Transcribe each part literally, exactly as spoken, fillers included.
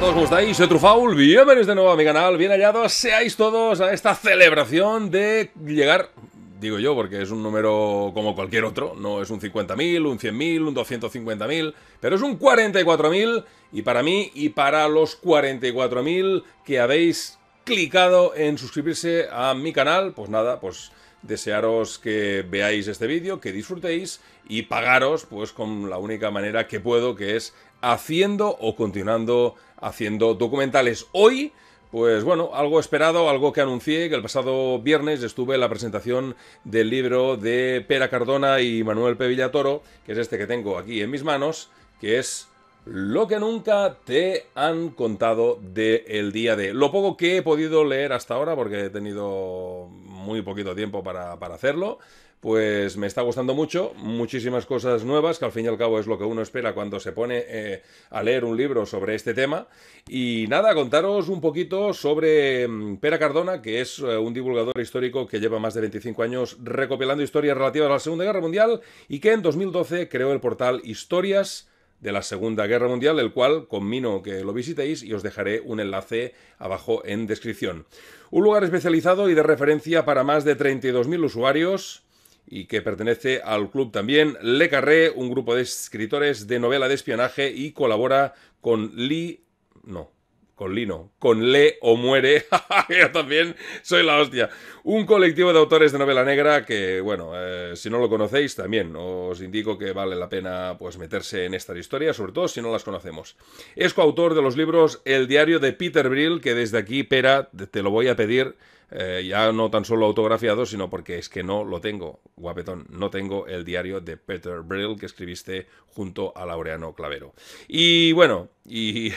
todos, ¿cómo estáis? Soy Trufaul, bienvenidos de nuevo a mi canal, bien hallados seáis todos a esta celebración de llegar, digo yo, porque es un número como cualquier otro, no es un cincuenta mil, un cien mil, un doscientos cincuenta mil, pero es un cuarenta y cuatro mil, y para mí y para los cuarenta y cuatro mil que habéis clicado en suscribirse a mi canal, pues nada, pues desearos que veáis este vídeo, que disfrutéis y pagaros pues con la única manera que puedo, que es haciendo o continuando haciendo documentales. Hoy, pues bueno, algo esperado, algo que anuncié, que el pasado viernes estuve en la presentación del libro de Pere Cardona y Manuel P. Villatoro, que es este que tengo aquí en mis manos, que es Lo que nunca te han contado del día de... Lo poco que he podido leer hasta ahora, porque he tenido muy poquito tiempo para, para hacerlo, pues me está gustando mucho, muchísimas cosas nuevas, que al fin y al cabo es lo que uno espera cuando se pone eh, a leer un libro sobre este tema. Y nada, contaros un poquito sobre Pere Cardona, que es eh, un divulgador histórico que lleva más de veinticinco años recopilando historias relativas a la Segunda Guerra Mundial y que en dos mil doce creó el portal Historias de la Segunda Guerra Mundial, el cual conmino que lo visitéis y os dejaré un enlace abajo en descripción. Un lugar especializado y de referencia para más de treinta y dos mil usuarios y que pertenece al club también Le Carré, un grupo de escritores de novela de espionaje, y colabora con Lee... no... con Lino, con Lee o Muere, yo también soy la hostia. Un colectivo de autores de novela negra que, bueno, eh, si no lo conocéis también os indico que vale la pena pues meterse en estas historias, sobre todo si no las conocemos. Es coautor de los libros El diario de Peter Brill, que desde aquí, Pera, te lo voy a pedir, eh, ya no tan solo autografiado, sino porque es que no lo tengo, guapetón, no tengo el diario de Peter Brill que escribiste junto a Laureano Clavero. Y bueno, y...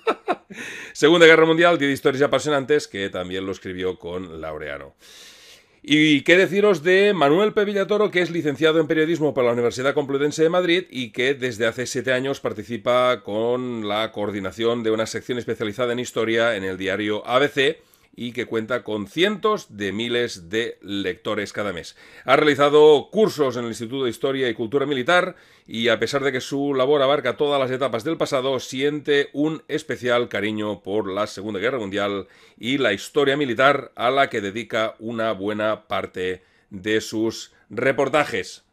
Segunda Guerra Mundial, diez historias apasionantes, que también lo escribió con Laureano. Y qué deciros de Manuel P. Villatoro, que es licenciado en periodismo por la Universidad Complutense de Madrid y que desde hace siete años participa con la coordinación de una sección especializada en historia en el diario A B C, y que cuenta con cientos de miles de lectores cada mes. Ha realizado cursos en el Instituto de Historia y Cultura Militar y, a pesar de que su labor abarca todas las etapas del pasado, siente un especial cariño por la Segunda Guerra Mundial y la historia militar, a la que dedica una buena parte de sus reportajes.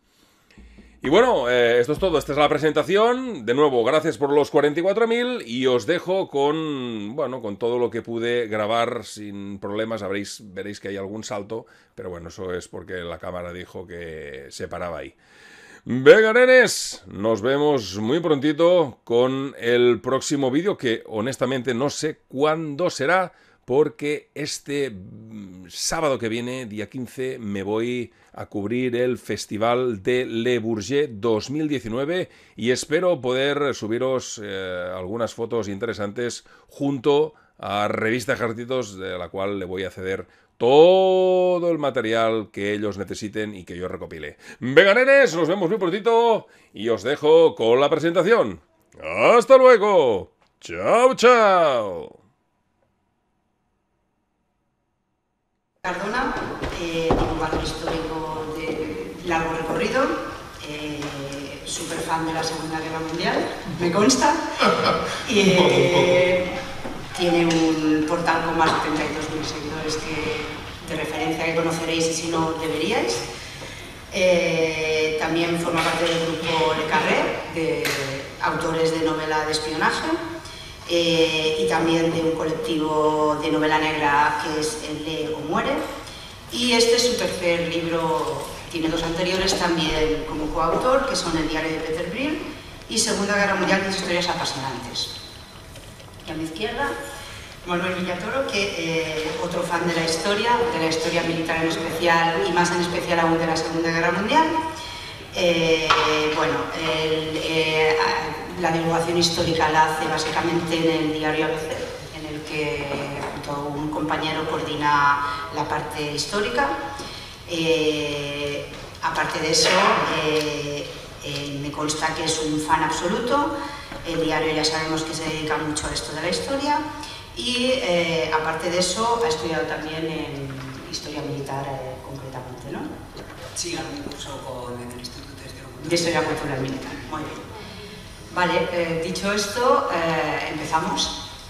Y bueno, eh, esto es todo, esta es la presentación. De nuevo, gracias por los cuarenta y cuatro mil y os dejo con, bueno, con todo lo que pude grabar sin problemas. Habréis, veréis que hay algún salto, pero bueno, eso es porque la cámara dijo que se paraba ahí. Venga, nenes, nos vemos muy prontito con el próximo vídeo, que honestamente no sé cuándo será, porque este sábado que viene, día quince, me voy a cubrir el Festival de Le Bourget dos mil diecinueve y espero poder subiros eh, algunas fotos interesantes junto a Revista Ejércitos, de la cual le voy a ceder todo el material que ellos necesiten y que yo recopile. Venga, nenes, nos vemos muy prontito y os dejo con la presentación. ¡Hasta luego! ¡Chao, chao! Cardona, eh, divulgador histórico de largo recorrido, eh, súper fan de la Segunda Guerra Mundial, me consta, y eh, tiene un portal con más de treinta y dos mil seguidores que, de referencia, que conoceréis y si no deberíais. Eh, también forma parte del grupo Le Carré, de autores de novela de espionaje. Eh, y también de un colectivo de novela negra que es el Lee o Muere, y este es su tercer libro. Tiene dos anteriores también como coautor, que son El diario de Peter Brill y Segunda Guerra Mundial, diez historias apasionantes. Y a mi izquierda, Manuel Villatoro, que eh, otro fan de la historia, de la historia militar en especial, y más en especial aún de la Segunda Guerra Mundial. Eh, bueno, el, eh, la divulgación histórica la hace básicamente en el diario A B C, en el que junto a un compañero coordina la parte histórica. Eh, aparte de eso, eh, eh, me consta que es un fan absoluto. El diario ya sabemos que se dedica mucho a esto de la historia y eh, aparte de eso ha estudiado también en historia militar eh, concretamente, ¿no? Sí, algún curso con el Instituto de Historia Cultural Militar. Muy bien. Vale, eh, dicho esto, eh, empezamos.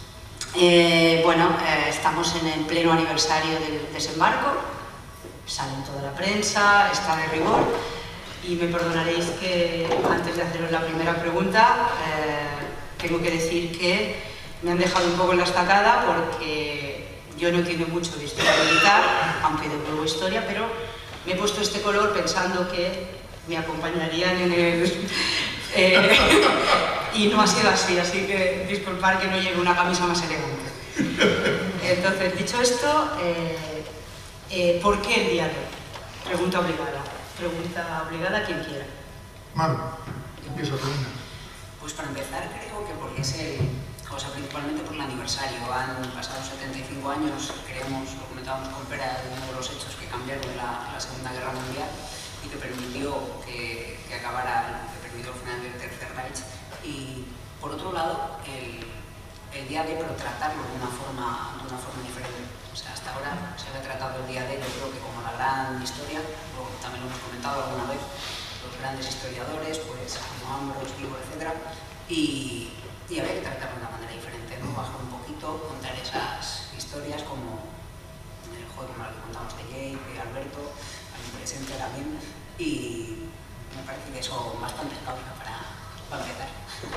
Eh, bueno, eh, estamos en el pleno aniversario del desembarco, sale en toda la prensa, está de rigor, y me perdonaréis que antes de haceros la primera pregunta eh, tengo que decir que me han dejado un poco en la estacada porque yo no entiendo mucho de historia militar, aunque devuelvo historia, pero me he puesto este color pensando que me acompañarían en el... Eh, y no ha sido así, así que disculpar que no lleve una camisa más elegante. Entonces, dicho esto, eh, eh, ¿por qué el día de hoy? Pregunta obligada. Pregunta obligada a quien quiera. Manu, empieza a terminar. Pues para empezar, creo que porque es el... O sea, principalmente por el aniversario. Han pasado setenta y cinco años, creemos, lo comentábamos con Pera, de uno de los hechos que cambiaron la, la Segunda Guerra Mundial y que permitió que, que acabara, que permitió el final del Tercer Reich. Y por otro lado, el, el día D, pero tratarlo de una forma, de una forma diferente. O sea, hasta ahora se había tratado el día D, yo creo que como la gran historia, o también lo hemos comentado alguna vez, los grandes historiadores, pues como Ambros, Libor, etcétera, y, y había que tratarlo de una manera diferente, ¿no? Bajar un poquito, contar esas historias como en el juego, como el que contamos de Jake, de Alberto, aquí presente también, y me parece que eso bastante causa para, para empezar.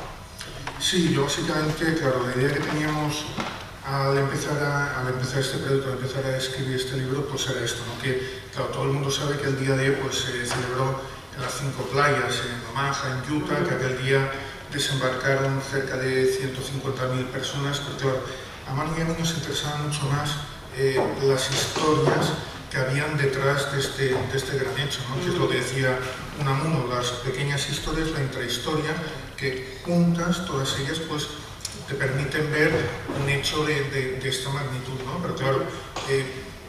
Sí, yo básicamente, claro, la idea que teníamos al empezar, a, al empezar este proyecto, al empezar a escribir este libro, pues era esto, ¿no? Que, claro, todo el mundo sabe que el día de pues, se celebró en las cinco playas, en Omaha, en Utah, que aquel día desembarcaron cerca de ciento cincuenta mil personas, pero claro, a Manu y a mí nos interesaban mucho más eh, las historias que habían detrás de este, de este gran hecho, ¿no? Que es lo que decía Unamuno, las pequeñas historias, la intrahistoria, que juntas, todas ellas, pues te permiten ver un hecho de, de, de esta magnitud, ¿no? Pero claro, eh,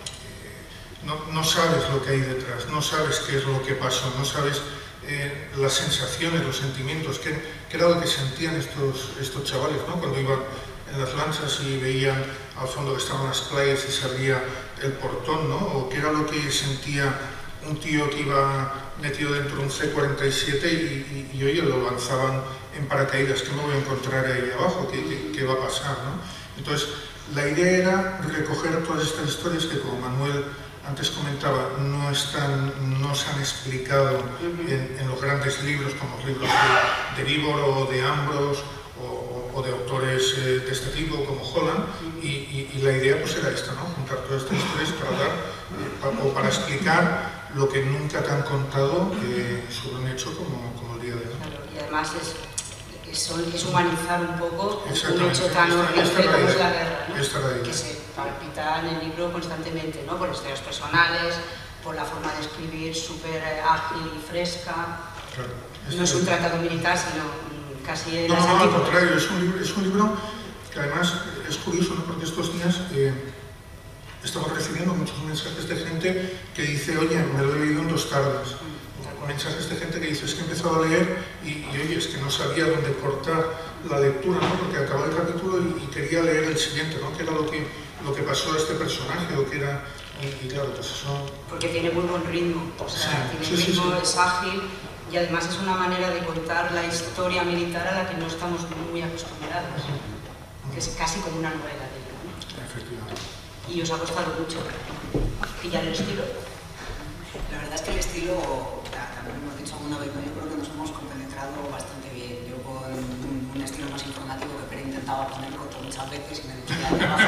no, no sabes lo que hay detrás, no sabes qué es lo que pasó, no sabes eh, las sensaciones, los sentimientos, qué, qué era lo que sentían estos, estos chavales, ¿no? Cuando iban en las lanchas y veían al fondo que estaban las playas y se abría el portón, ¿no? O qué era lo que sentía un tío que iba metido dentro de un C cuarenta y siete y, y, y oye, lo lanzaban en paracaídas, ¿qué me voy a encontrar ahí abajo? ¿Qué, qué, qué va a pasar? ¿No? Entonces, la idea era recoger todas estas historias que, como Manuel antes comentaba, no, están, no se han explicado en, en los grandes libros, como los libros de, de Libor o de Ambros, o, o de autores eh, de este tipo, como Holland, y, y, y la idea pues era esta, ¿no? Juntar todas estas historias para dar, eh, para, o para explicar lo que nunca te han contado eh, sobre un hecho como, como el día de hoy. Claro, y además es, es, es humanizar un poco un hecho tan esta, horrible esta como raíz, es la guerra, ¿no? Esta raíz. Que se palpita en el libro constantemente, ¿no? Por historias personales, por la forma de escribir súper ágil y fresca. Claro, no es un tratado militar, sino casi en no, las no, al antípodas. contrario, es un, libro, es un libro que además es curioso, ¿no? Porque estos días eh, estamos recibiendo muchos mensajes de gente que dice, oye, me lo he leído en dos tardes. O mensajes de gente que dice, es que he empezado a leer y, y oye, es que no sabía dónde cortar la lectura, ¿no? Porque acababa el capítulo y, y quería leer el siguiente, ¿no? Que era lo que, lo que pasó a este personaje, o que era... Y, y claro, pues eso... Porque tiene muy buen ritmo, o sea, sí, tiene sí, ritmo, sí, sí. es ágil, y además es una manera de contar la historia militar a la que no estamos muy acostumbrados, que es casi como una novela de ella, ¿no? Efectivamente. Y os ha costado mucho pillar el estilo. La verdad es que el estilo, también hemos dicho alguna vez, ¿no? Yo creo que nos hemos compenetrado bastante bien. Yo con un, un estilo más informativo que Pere intentaba poner con muchas veces y me decía,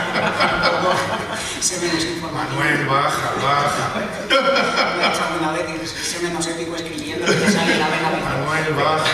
sé menos informativo. Manuel, baja, baja. Lo he hecho alguna vez y sé menos épico escribiendo que te sale la vena. Manuel, baja.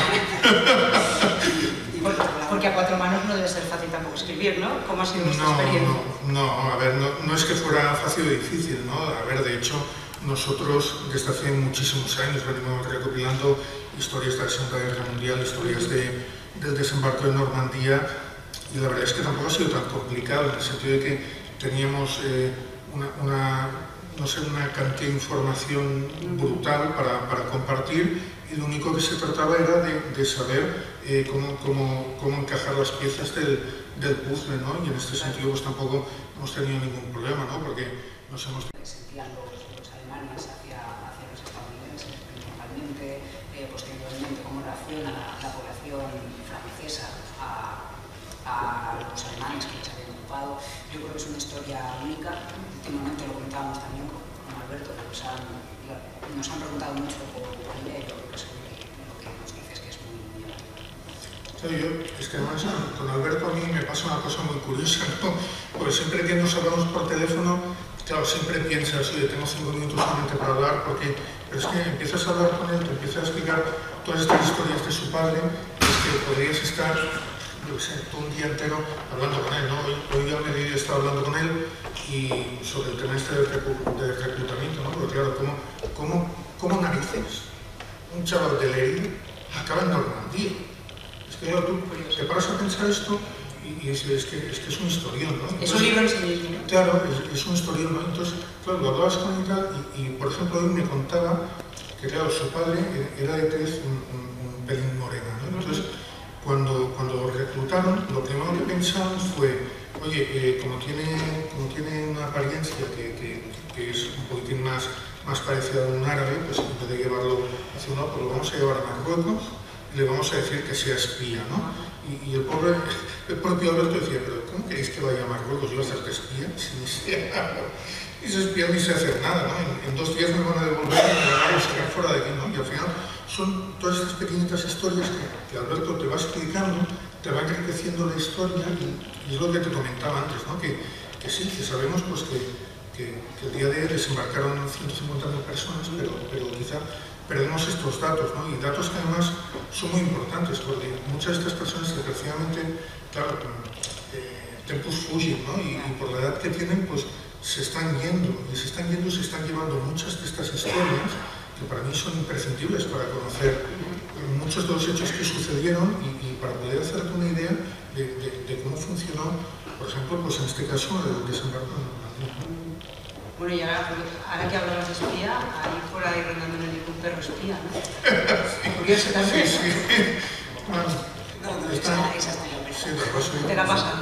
Porque a cuatro manos no debe ser fácil tampoco escribir, ¿no? ¿Cómo ha sido vuestra No, experiencia? no, no, a ver, no, no es que fuera fácil o difícil, ¿no? A ver, de hecho, nosotros desde hace muchísimos años venimos recopilando historias de la Segunda Guerra Mundial, historias de, del desembarco de Normandía, y la verdad es que tampoco ha sido tan complicado, en el sentido de que teníamos eh, una, una, no sé, una cantidad de información brutal para, para compartir, y lo único que se trataba era de, de saber eh, cómo, cómo, cómo encajar las piezas del, del puzzle, ¿no? Y en este sentido pues tampoco hemos tenido ningún problema, ¿no? Porque nos hemos... sentían los, los alemanes hacia, hacia los estadounidenses principalmente, eh, posteriormente cómo reacciona la, la población francesa a, a los alemanes que les habían ocupado nos han preguntado mucho por, por ella y yo creo que es lo que nos dices que es muy, muy Yo, es que además con Alberto a mí me pasa una cosa muy curiosa, ¿no? Porque siempre que nos hablamos por teléfono, claro, siempre piensas, oye, tengo cinco minutos solamente para hablar, porque, pero es que empiezas a hablar con él, te empiezas a explicar todas estas historias de su padre, es que podrías estar, yo qué sé, todo un día entero hablando con él, ¿no? Hoy, hoy al mediodía he estado hablando con él y sobre el tema este del de reclutamiento, ¿no? Porque claro, ¿cómo, cómo, cómo narices un chaval de Lerida acaba en Normandía? Claro, tú te paras a pensar esto y, y es, es, que, es que es un historión, ¿no? Entonces, es un libro en sí mismo. Claro, es, es un historión, ¿no? Entonces, claro, lo hablabas con ella y, y, por ejemplo, hoy me contaba que, claro, su padre era de tez un, un, un pelín morena, ¿no? Entonces, cuando, cuando lo reclutaron, lo primero que pensaron fue, oye, eh, como, tiene, como tiene una apariencia que, que, que es un poquitín más, más parecida a un árabe, pues en vez de llevarlo hacia un lado, pues lo vamos a llevar a Marruecos y le vamos a decir que sea espía, ¿no? Y, y el pobre, el propio Alberto decía, pero ¿cómo queréis que vaya a Marruecos? ¿Yo voy a hacerte espía? Si ni sea, ni se espía ni se hace nada, ¿no? En, en dos días me van a devolver y me van a sacar fuera de aquí, ¿no? Y al final son todas estas pequeñitas historias que, que Alberto te va explicando, te va enriqueciendo la historia y, y es lo que te comentaba antes, ¿no? Que, que sí, que sabemos pues que, que, que el día de hoy desembarcaron ciento cincuenta mil personas, pero, pero quizá perdemos estos datos, ¿no? Y datos que además son muy importantes, porque muchas de estas personas, desgraciadamente, claro, eh, tempus fugit, ¿no? Y, y por la edad que tienen, pues se están yendo, y se están yendo y se están llevando muchas de estas historias que para mí son imprescindibles para conocer muchos de los hechos que sucedieron y, y para poder hacerte una idea de, de, de cómo funcionó, por ejemplo, pues en este caso, el desembarco en Normandía. Bueno, y ahora, ahora que hablabas de espía, ahí por ahí rondando en el un perro espía, ¿no? Sí. Curioso también. Sí, sí. Bueno, no, no, está... esa, esa estoy yo Sí, te paso. Te la pasan.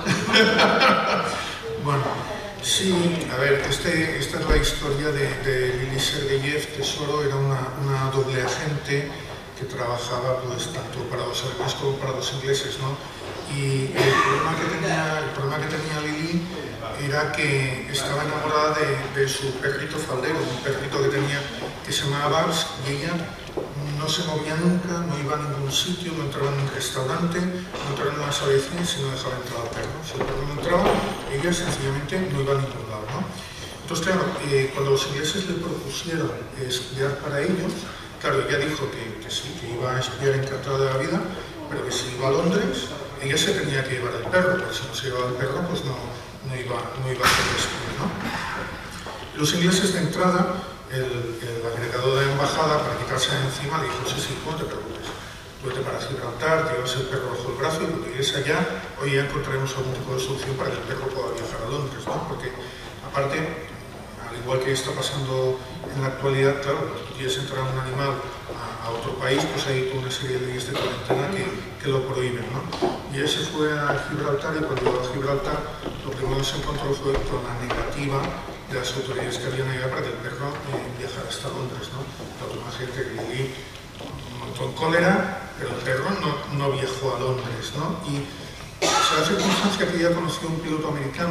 Bueno, sí, a ver, este, esta es la historia de, de Lili Sergeyev. Tesoro era una, una doble agente que trabajaba pues tanto para los alemanes como para los ingleses, ¿no? Y el problema que tenía, el problema que tenía Lili era que estaba enamorada de, de su perrito faldero, un perrito que tenía que se llamaba Babs, y ella no se movía nunca, no iba a ningún sitio, no entraba en un restaurante, no entraba en una sala de cine si no dejaba entrar al perro. Si el perro no entraba, ella sencillamente no iba a ningún lado, ¿no? Entonces, claro, eh, cuando los ingleses le propusieron espiar para ellos, claro, ella dijo que, que sí, que iba a espiar encantada de la vida, pero que si iba a Londres, ella se tenía que llevar el perro, porque si no se llevaba el perro, pues no, no, iba, no iba a ser espía, ¿no? Los ingleses de entrada, el, el agregado de la embajada, para quitarse de encima, le dijo, sí, sí, no te preocupes, vete para Gibraltar, te llevas el perro bajo el brazo y cuando llegues allá, hoy ya encontraremos algún tipo de solución para que el perro pueda viajar a Londres, ¿no? Porque, aparte, al igual que está pasando en la actualidad, claro, cuando quieres entrar un animal a, a otro país, pues hay una serie de leyes de cuarentena que, que lo prohíben, ¿no? Y él se fue a Gibraltar y cuando llegó a Gibraltar, lo primero que se encontró fue con la negativa de las autoridades que habían allá para que el perro eh, viajara hasta Londres, ¿no? La otra gente que Lili montó en cólera, pero el perro no, no viajó a Londres, ¿no? Y se da circunstancia que ella conoció a un piloto americano,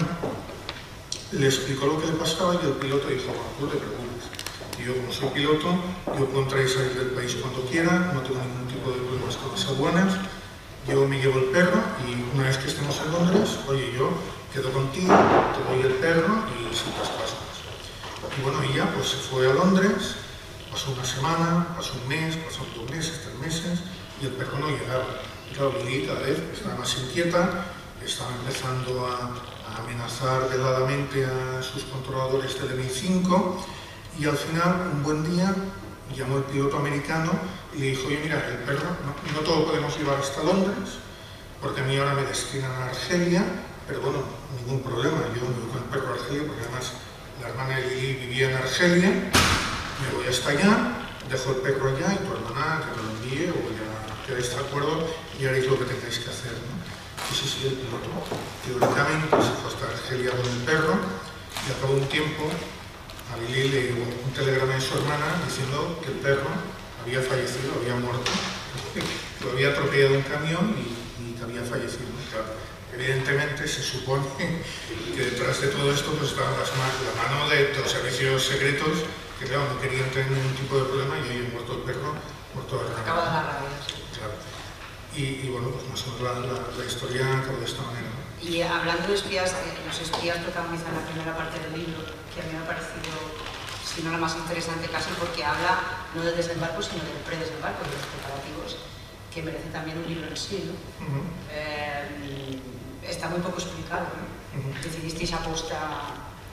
le explicó lo que le pasaba y el piloto dijo, bueno, no te preocupes, yo como soy piloto, yo puedo entrar y salir del país cuando quiera, no tengo ningún tipo de problemas con las aduanas, yo me llevo el perro y una vez que estemos en Londres, oye, yo quedo contigo, te doy el perro y sin traspasos. Y bueno, ella pues se fue a Londres, pasó una semana, pasó un mes, pasaron dos meses, tres meses y el perro no llegaba. Y claro, Lili cada vez estaba más inquieta, estaba empezando a, a amenazar veladamente a sus controladores del M I cinco y al final, un buen día, llamó el piloto americano y le dijo, oye, mira, el perro no, no todo lo podemos llevar hasta Londres, porque a mí ahora me destinan a Argelia, pero bueno, ningún problema, yo me voy con el perro a Argelia, porque además la hermana de Lili vivía en Argelia, me voy hasta allá, dejo el perro allá y tu hermana que me lo envíe o ya quedáis de acuerdo y haréis lo que tengáis que hacer, ¿no? Y sí, sí, el piloto teóricamente se fue hasta Argelia con el perro y al cabo de un tiempo a Lili le llegó un telegrama de su hermana diciendo que el perro había fallecido, había muerto, lo había atropellado un camión y, y que había fallecido. Claro, evidentemente se supone que detrás de todo esto pues, estaba las, la mano de, de los servicios secretos que claro, no quería entrar en ningún tipo de problema y ahí muerto el perro, muerto el perro. Acaba de la rabia, sí. Claro. Y, y bueno, pues más o menos la, la, la historia acaba de esta manera, ¿no? Y hablando de espías, eh, los espías protagonizan la primera parte del libro, que a mí me ha parecido, si no la más interesante casi, porque habla no del desembarco, sino del predesembarco, de los preparativos, que merece también un libro en sí, ¿no? Uh-huh. eh, está muy poco explicado, ¿no? Uh-huh. Decidisteis aposta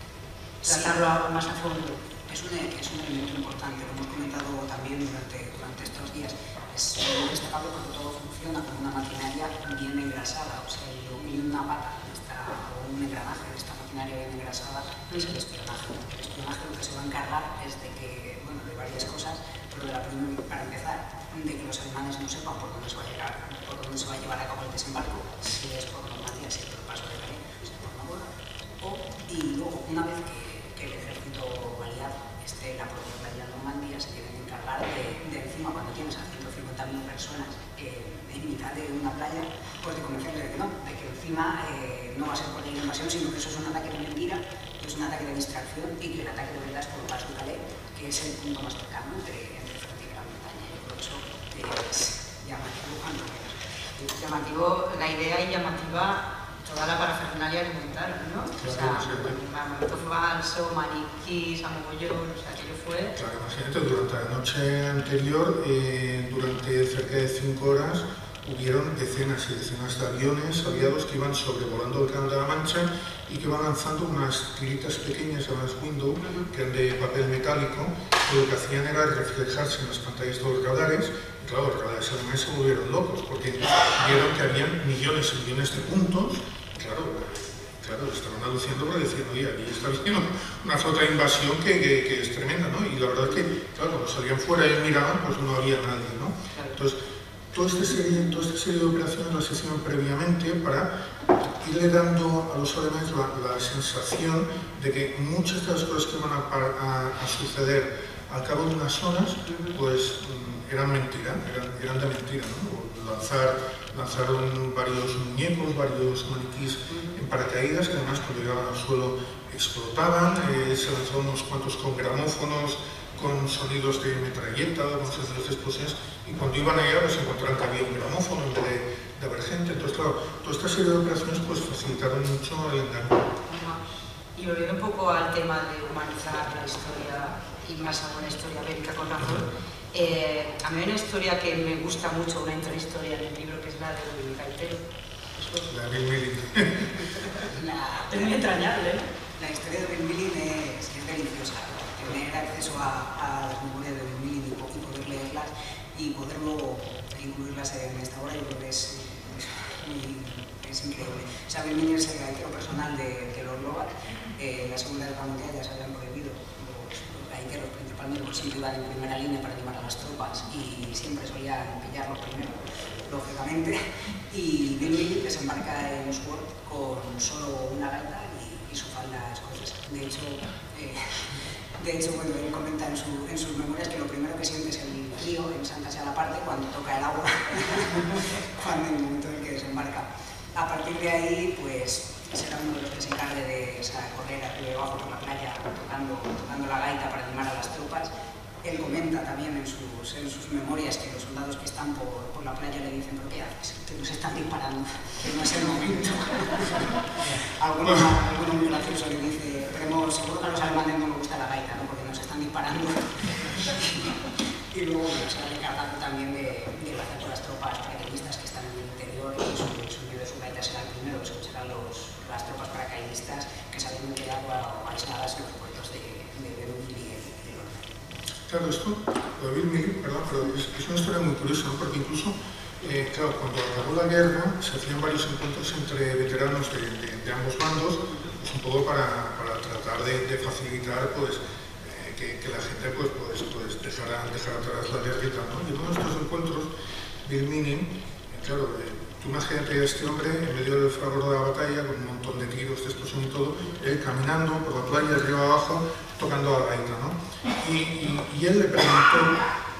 tratarlo sí. más a fondo. Es un, es un elemento importante, lo hemos comentado también durante, durante estos días. Es muy destacable porque todo funciona como una maquinaria bien engrasada, o sea, y una pata esta, o un engranaje de esta maquinaria bien engrasada no es el espionaje. El espionaje lo que se va a encargar es de que, bueno, de varias cosas, pero de la primera, para empezar, de que los alemanes no sepan por dónde se va a llegar, por dónde se va a llevar a cabo el desembarco, si es por Normandía, si es por el paso de Calais, si es por Noruega, o, y luego, una vez que, que el ejército aliado esté en la propia playa de Normandía, se tienen que encargar de, de encima, cuando tienes a ciento cincuenta mil personas eh, en mitad de una playa, pues de convencerles de que no, de que encima eh, no va a ser por la invasión, sino que eso es un ataque de mentira, que es un ataque de distracción y que el ataque de verdad es por el paso de Calais, que es el punto más cercano entre, entre Francia y Gran Bretaña. Yo creo que eso es llamativo cuando es llamativo la idea y llamativa toda la parafernalia alimentaria, ¿no? O sea, mamento falso, maniquís, a mogollón, o sea, aquello fue... Claro, imagínate, durante la noche anterior, eh, durante cerca de cinco horas, hubieron decenas y decenas de aviones aliados que iban sobrevolando el Canal de la Mancha y que iban lanzando unas tiritas pequeñas, llamadas window, que eran de papel metálico, que lo que hacían era reflejarse en las pantallas de los radares. Y claro, los radares alemanes se volvieron locos porque vieron que habían millones y millones de puntos. Claro, claro, estaban alucinando porque decían, oye, aquí está viendo una flota de invasión que, que, que es tremenda, ¿no? Y la verdad es que, claro, cuando salían fuera y miraban, pues no había nadie, ¿no? Entonces, toda esta serie, toda esta serie de operaciones las hicieron previamente para irle dando a los alemanes la, la sensación de que muchas de las cosas que van a, a, a suceder al cabo de unas horas, pues eran mentira, eran, eran de mentira, ¿no? Lanzar, lanzaron varios muñecos, varios maniquís en paracaídas, que además cuando llegaban al suelo explotaban, eh, se lanzaron unos cuantos con gramófonos, con sonidos de metralleta, con sonidos de explosiones, y cuando iban allá pues encontraron que había un gramófono en vez de, de haber gente. Entonces, claro, toda esta serie de operaciones pues facilitaron mucho el engaño. Y volviendo un poco al tema de humanizar la historia, y más aún la historia bélica con razón, eh, a mí hay una historia que me gusta mucho, una intrahistoria en el libro, que es la del gaitero. La de Bill Millin. Es muy entrañable, ¿eh? La historia de Bill Millin es, es deliciosa. Tener acceso a, a las memorias de Bill Millin y poder leerlas y poder luego incluirlas en esta obra, yo creo que es, es, muy, es increíble. O sea, Bill Millin es el gaitero personal de, de Lord Lovat. Eh, en la Segunda Guerra Mundial ya se habían prohibido los, los gaiteros, principalmente porque siempre iban en primera línea para animar a las tropas y siempre solían pillarlos primero, lógicamente. Y Bill Millin desembarca en Sword con solo una gaita y, y su falda escocesa. De hecho, eh, De hecho, bueno, él comenta en, su, en sus memorias que lo primero que siente es el frío en Santa Sea la parte cuando toca el agua, cuando en el momento en el que desembarca. A partir de ahí, pues, será uno de los que se encargue de, o sea, correr arriba y abajo por la playa tocando, tocando la gaita para animar a las tropas. Él comenta también en sus, en sus memorias que los soldados que están por, por la playa le dicen, ¿pero qué haces? Que nos están disparando, que no es el momento. alguno, alguno muy gracioso le dice, pero seguro que a los alemanes no les gusta la gaita, ¿no? Porque nos están disparando. Y luego bueno, se va encargando también de, de hacer con las tropas paracaidistas que están en el interior y su sonido de su gaita será el primero, que serán los, las tropas paracaidistas que se habían quedado aisladas en los puertos de, de Beirut y de Londres. Claro, esto, lo de Bill Millin, perdón, pero es, es una historia muy curiosa, ¿no? Porque incluso, eh, claro, cuando acabó la guerra, se hacían varios encuentros entre veteranos de, de, de ambos bandos, pues un poco para, para tratar de, de facilitar, pues, eh, que, que la gente, pues, pues, pues dejara, dejara atrás la guerra y tal, ¿no? Y en uno de estos encuentros, Bill Millin, eh, claro, eh, tú imagínate a este hombre en medio del fragor de la batalla, con un montón de tiros, de explosión y todo, él caminando por la playa, arriba abajo, tocando la gaita, ¿no? Y, y, y él le preguntó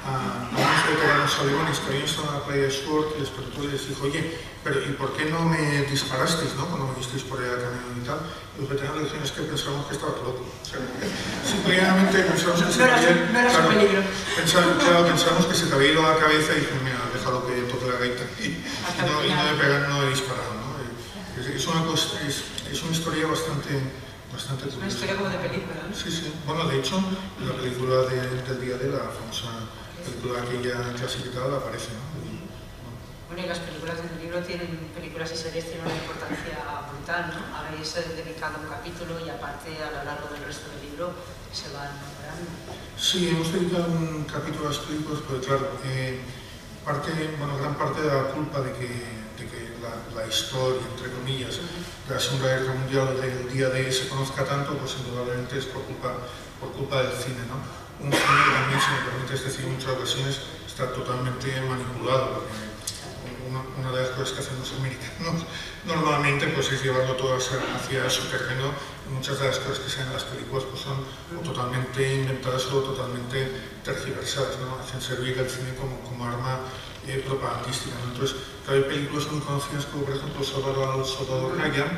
a, a unos veteranos alemanes que habían estado en la playa de Sword y les preguntó y les dijo, oye, pero ¿y por qué no me disparasteis, ¿no? Cuando me visteis por allá caminando y tal? Y los veteranos le decían, es que pensábamos que estabas loco. O sea, simplemente pensábamos que se no te había... No eras un peligro. Pensábamos, claro, pensábamos que se te había ido a la cabeza y dije, mira, déjalo que toque la gaita. Y, y, no, y no he pegado, no he disparado, ¿no? Es, es, una, cosa, es, es una historia bastante... Bastante es una historia como de película, ¿no? Sí, sí. Bueno, de hecho, en la película de, del día de la famosa película aquella clasificada aparece, ¿no? Y, bueno. bueno, y las películas del libro tienen, películas y series tienen una importancia brutal, ¿no? Habéis dedicado un capítulo y aparte a lo largo del resto del libro se van nombrando. Sí, hemos dedicado un capítulo a las películas, porque claro, eh, parte, bueno, gran parte de la culpa de que, de que la, la historia, entre comillas, de la Segunda Guerra Mundial del día de se conozca tanto, pues indudablemente es por culpa, por culpa del cine, ¿no? Un cine que también, si me permites decir, en muchas ocasiones está totalmente manipulado, porque una, una de las cosas que hacen los americanos normalmente pues, es llevarlo todo hacia su terreno, y muchas de las cosas que se ven en las películas pues, son o totalmente inventadas o totalmente tergiversadas, ¿no? Hacen servir el cine como, como arma eh, propagandística, ¿no? Entonces, hay películas muy conocidas como por ejemplo Soldado, el Soldado Ryan,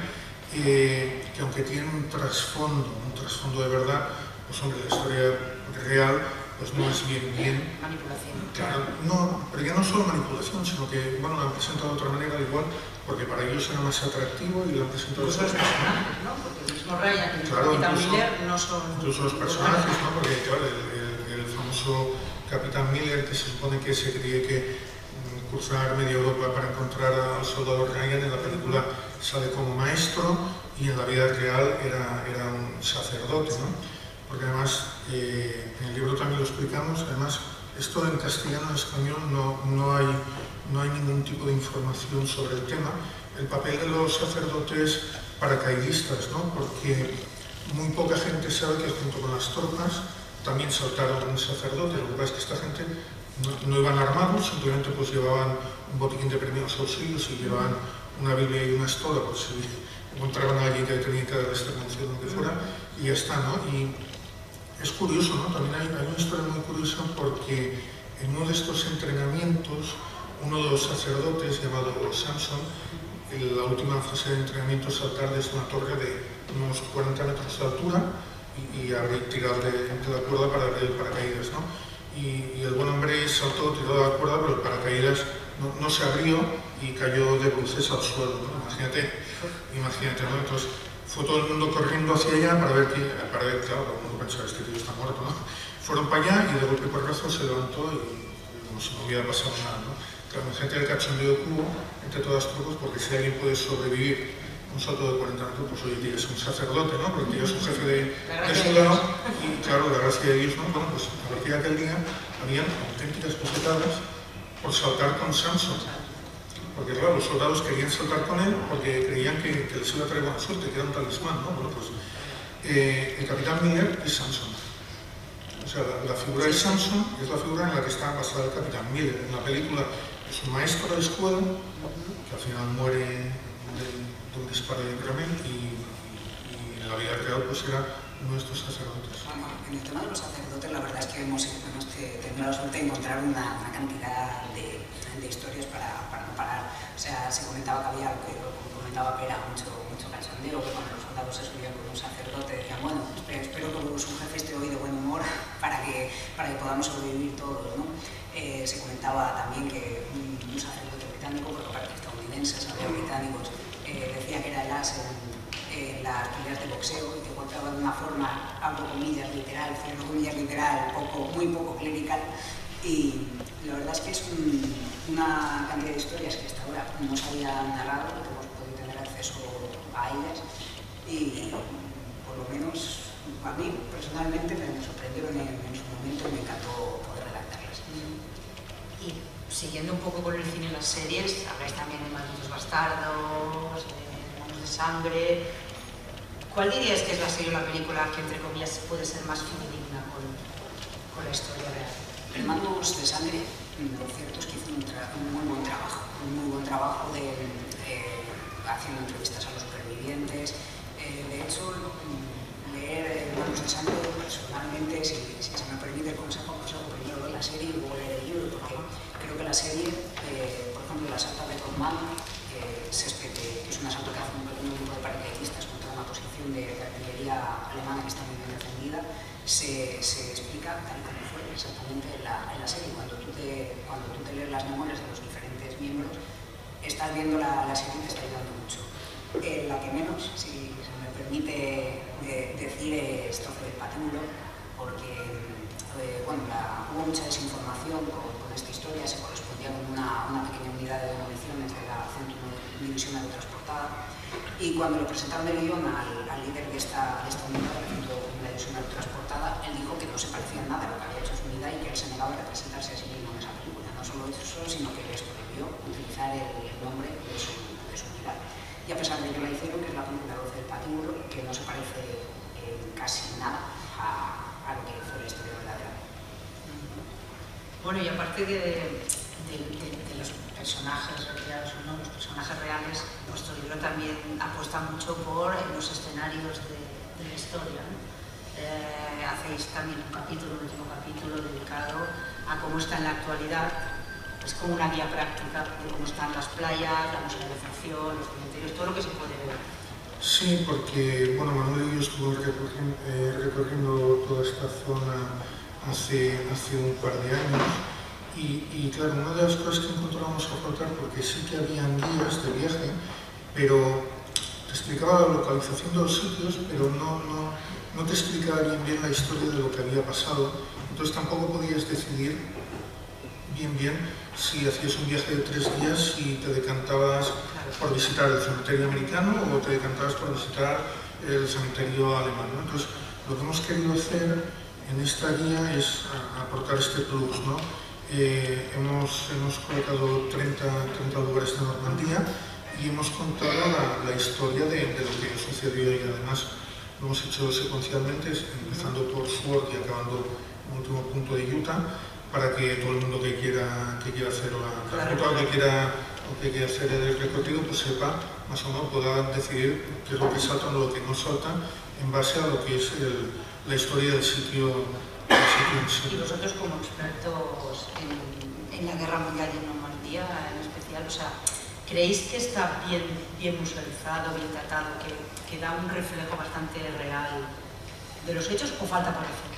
eh, que aunque tienen un trasfondo, un trasfondo de verdad, pues hombre, la historia real pues no es bien bien. Manipulación. Claro, no, pero ya no solo manipulación, sino que, bueno, la han presentado de otra manera, igual, porque para ellos era más atractivo y la han presentado... Incluso los personajes, ¿no? Porque el mismo Ryan y el claro, Capitán incluso, Miller no son... Incluso los personajes, ¿no? Porque, claro, el, el, el famoso Capitán Miller, que se supone que se creía que mm, cruzar media Europa para encontrar al soldado Ryan, en la película sale como maestro y en la vida real era, era un sacerdote, ¿no? Porque además, eh, en el libro también lo explicamos, además, esto en castellano y en español no, no, hay, no hay ningún tipo de información sobre el tema. El papel de los sacerdotes paracaidistas, ¿no? Porque muy poca gente sabe que junto con las tropas también saltaron un sacerdote. Lo que pasa es que esta gente no, no iban armados, simplemente pues llevaban un botiquín de primeros auxilios y llevaban una Biblia y una estola por si encontraban a alguien que tenía que dar esta mención o lo que fuera, y ya está, ¿no? Y es curioso, ¿no? También hay, hay una historia muy curiosa porque en uno de estos entrenamientos, uno de los sacerdotes llamado Samson, en la última fase de entrenamiento es saltar desde una torre de unos cuarenta metros de altura y, y abrir, tirar de, de la cuerda para abrir el paracaídas, ¿no? Y, y el buen hombre saltó, tiró de la cuerda, pero el paracaídas no, no se abrió y cayó de bruces al suelo, ¿no? Imagínate, imagínate, ¿no? Entonces, fue todo el mundo corriendo hacia allá para ver, que, para ver claro, todo el mundo pensaba, este tío está muerto, ¿no? Fueron para allá y de golpe por brazo se levantó y como si no hubiera pasado nada, ¿no? Claro, gente del cachondeo que hubo entre todas las tropas, porque si alguien puede sobrevivir un salto de cuarenta metros, pues oye, tío, es un sacerdote, ¿no? Porque tío es un jefe de, de soldado y claro, la gracia de Dios, ¿no? Bueno, pues a partir de aquel día habían auténticas bofetadas por saltar con Samson. Porque claro, los soldados querían saltar con él porque creían que, que les iba a traer buena suerte, que era un talismán, ¿no? Bueno, pues eh, el Capitán Miller es Samson. O sea, la, la figura de Samson es la figura en la que está basada el Capitán Miller. En la película es un maestro de escuela que al final muere de, de un disparo de Kramer y, y en la vida real pues era uno de estos sacerdotes. Bueno, en el tema de los sacerdotes la verdad es que hemos, hemos tenido la suerte de encontrar una, una cantidad de, de historias para, para no parar. O sea, se comentaba que había, que comentaba Pera, mucho, mucho cachondeo, que cuando los soldados se subían con un sacerdote decían, bueno, espero, espero que su jefe esté hoy de buen humor para que, para que podamos sobrevivir todos, ¿no? Eh, se comentaba también que un, un sacerdote británico, porque aparte estadounidenses, había británicos, eh, decía que era el as en, en las peleas de boxeo y que contaba de una forma, abro comillas, literal, cierro comillas, literal, poco, muy poco clerical. Y la verdad es que es un, una cantidad de historias que hasta ahora no se habían narrado, que hemos podido tener acceso a ellas y por lo menos a mí personalmente me sorprendieron en, en su momento y me encantó poder redactarlas. Y siguiendo un poco con el cine y las series, habláis también de Malditos Bastardos, de Manos de Sangre. ¿Cuál dirías que es la serie o la película que entre comillas puede ser más fidedigna con, con la historia real? Hermanos de Sangre, lo cierto es que hizo un, un muy buen trabajo, un muy buen trabajo de, eh, haciendo entrevistas a los supervivientes. Eh, de hecho, leer Manos de Sangre, personalmente, si, si se me permite el consejo, pues hago primero ver la serie y luego leer el libro, porque creo que la serie, eh, por ejemplo, la salta de Command, eh, que es una salta que hace un pequeño grupo de paracaidistas contra una posición de, de artillería alemana que está muy bien defendida, se, se explica tal como fue exactamente en la, en la serie. Cuando tú, te, cuando tú te lees las memorias de los diferentes miembros, estás viendo la, la serie y te está ayudando mucho. Eh, la que menos, si se me permite de, decir, es Troce del Patíbulo, porque eh, bueno, la, hubo mucha desinformación con, con esta historia, se correspondía con una, una pequeña unidad de demolición entre la ciento uno División Aerotransportada, y cuando le presentaron el guión al, al líder de esta, de esta unidad, la ciento uno División Aerotransportada, él dijo que no se parecía en nada a lo que había hecho su unidad y que él se negaba a representarse a sí mismo en esa película. No solo eso, sino que les prohibió utilizar el, el nombre de su, de su unidad. Y a pesar de que la hicieron, que es la película doce del Patíbulo, que no se parece eh, casi nada a, a lo que fue la historia verdadera. Bueno, y aparte de, de, de, de los personajes recreados o no, los personajes reales, vuestro libro también apuesta mucho por los escenarios de, de la historia, ¿no? Eh, hacéis también un capítulo, un último capítulo dedicado a cómo está en la actualidad. Es como una guía práctica de cómo están las playas, la musealización, los cementerios, todo lo que se puede ver. Sí, porque bueno, Manuel y yo estuvimos recorriendo, eh, recorriendo toda esta zona hace, hace un par de años y, y claro, una de las cosas que encontramos a faltar, porque sí que habían guías de viaje, pero te explicaba la localización de los sitios, pero no, no, no te explicaba bien bien la historia de lo que había pasado, entonces tampoco podías decidir bien bien si hacías un viaje de tres días y te decantabas por visitar el cementerio americano o te decantabas por visitar el cementerio alemán, ¿no? Entonces, lo que hemos querido hacer en esta guía es aportar este plus, ¿no? Eh, hemos, hemos colocado treinta, treinta lugares de Normandía y hemos contado la, la historia de, de lo que sucedió y además lo hemos hecho secuencialmente, empezando por Sword y acabando en el último punto de Utah, para que todo el mundo que quiera, que quiera hacer la, la ruta o que quiera, o que quiera hacer el recorrido pues sepa, más o menos pueda decidir qué es lo que salta o lo que no salta en base a lo que es el, la historia del sitio, del sitio en sí. Y vosotros como expertos en, en la Guerra Mundial y en Normandía en especial, o sea, ¿creéis que está bien, bien musealizado, bien tratado, que, que da un reflejo bastante real de los hechos o falta por hacer?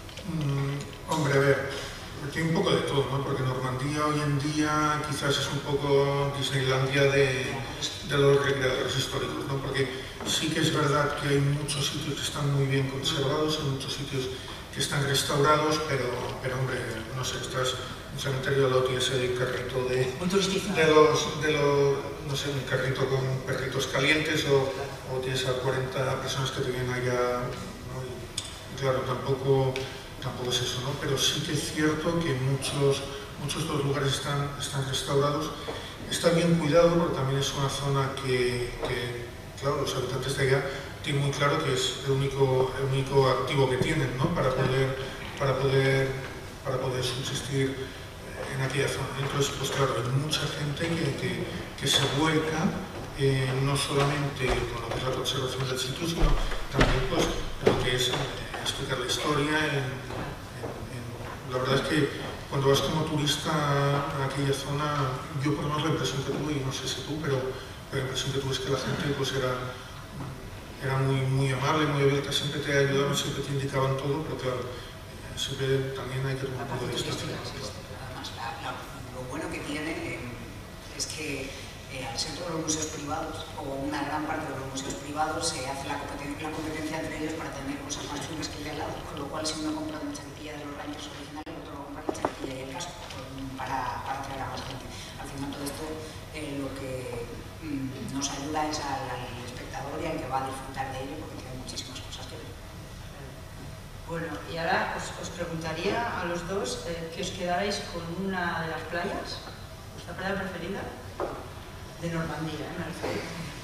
Mm, hombre, a ver. Tiene un poco de todo, ¿no? Porque Normandía hoy en día quizás es un poco Disneylandia de, de los recreadores históricos, ¿no? Porque sí que es verdad que hay muchos sitios que están muy bien conservados, hay muchos sitios que están restaurados, pero, pero hombre, no sé, estás en un cementerio de Loti, ese carrito de, de, los, de los, no sé, un carrito con perritos calientes o, o tienes a cuarenta personas que te vienen allá, ¿no? Y, y claro, tampoco... Tampoco es eso, ¿no? Pero sí que es cierto que muchos, muchos de los lugares están, están restaurados. Está bien cuidado porque también es una zona que, que, claro, los habitantes de allá tienen muy claro que es el único, el único activo que tienen, ¿no? Para poder, para poder, para poder subsistir en aquella zona. Entonces, pues claro, hay mucha gente que, que, que se vuelca eh, no solamente con lo que es la conservación del sitio, sino también pues, lo que es eh, explicar la historia. En, en, en, la verdad es que cuando vas como turista a aquella zona, yo por lo menos la impresión que tuve, y no sé si tú, pero la impresión que tuve es que la gente pues era, era muy, muy amable, muy abierta, siempre te ayudaban, siempre te indicaban todo, pero claro, siempre también hay que tomar un poco de distancia. Además, la, la, lo bueno que tiene eh, es que eh, al ser todos los museos privados, o una gran parte de los museos privados, se hace la competencia, la competencia entre ellos para tener cosas más chulas que el de al lado, con lo cual si uno compra una chaquetilla de los Rangers originales, otro va a comprar la chaquetilla y el casco para, para atraer a más gente. Al final todo esto eh, lo que mm, nos ayuda es al, al espectador y al que va a disfrutar de ello, porque tiene muchísimas cosas que ver. Bueno, y ahora os, os preguntaría a los dos eh, que os quedarais con una de las playas, ¿vuestra playa preferida? De Normandía, ¿eh? Me refiero.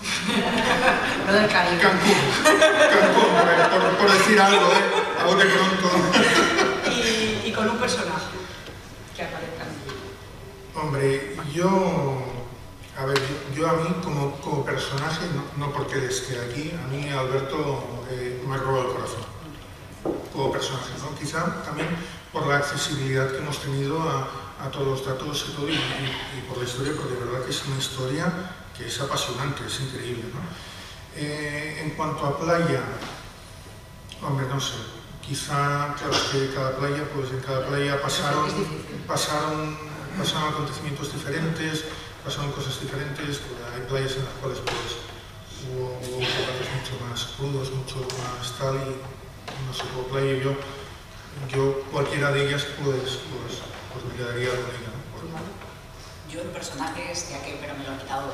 No del Caribe. Cancún, Cancún, por, por decir algo, ¿eh? A bote pronto. Y, y con un personaje que aparezca en el libro. Hombre, yo... A ver, yo, yo a mí, como, como personaje, no, no porque él esté aquí, a mí Alberto eh, me ha robado el corazón, como personaje, ¿no? Quizá también por la accesibilidad que hemos tenido a, a todos los datos y todo, y, y, y por la historia, porque de verdad que es una historia que es apasionante, es increíble, ¿no? Eh, en cuanto a playa, hombre, no sé, quizá, claro, que cada playa, pues en cada playa pasaron, pasaron, pasaron acontecimientos diferentes, pasaron cosas diferentes, pues hay playas en las cuales pues hubo, hubo lugares mucho más crudos, mucho más tal, y no sé, como playa yo, yo cualquiera de ellas pues, pues, pues me quedaría con ella, ¿no? Por... Yo en personajes, ya que pero me lo han quitado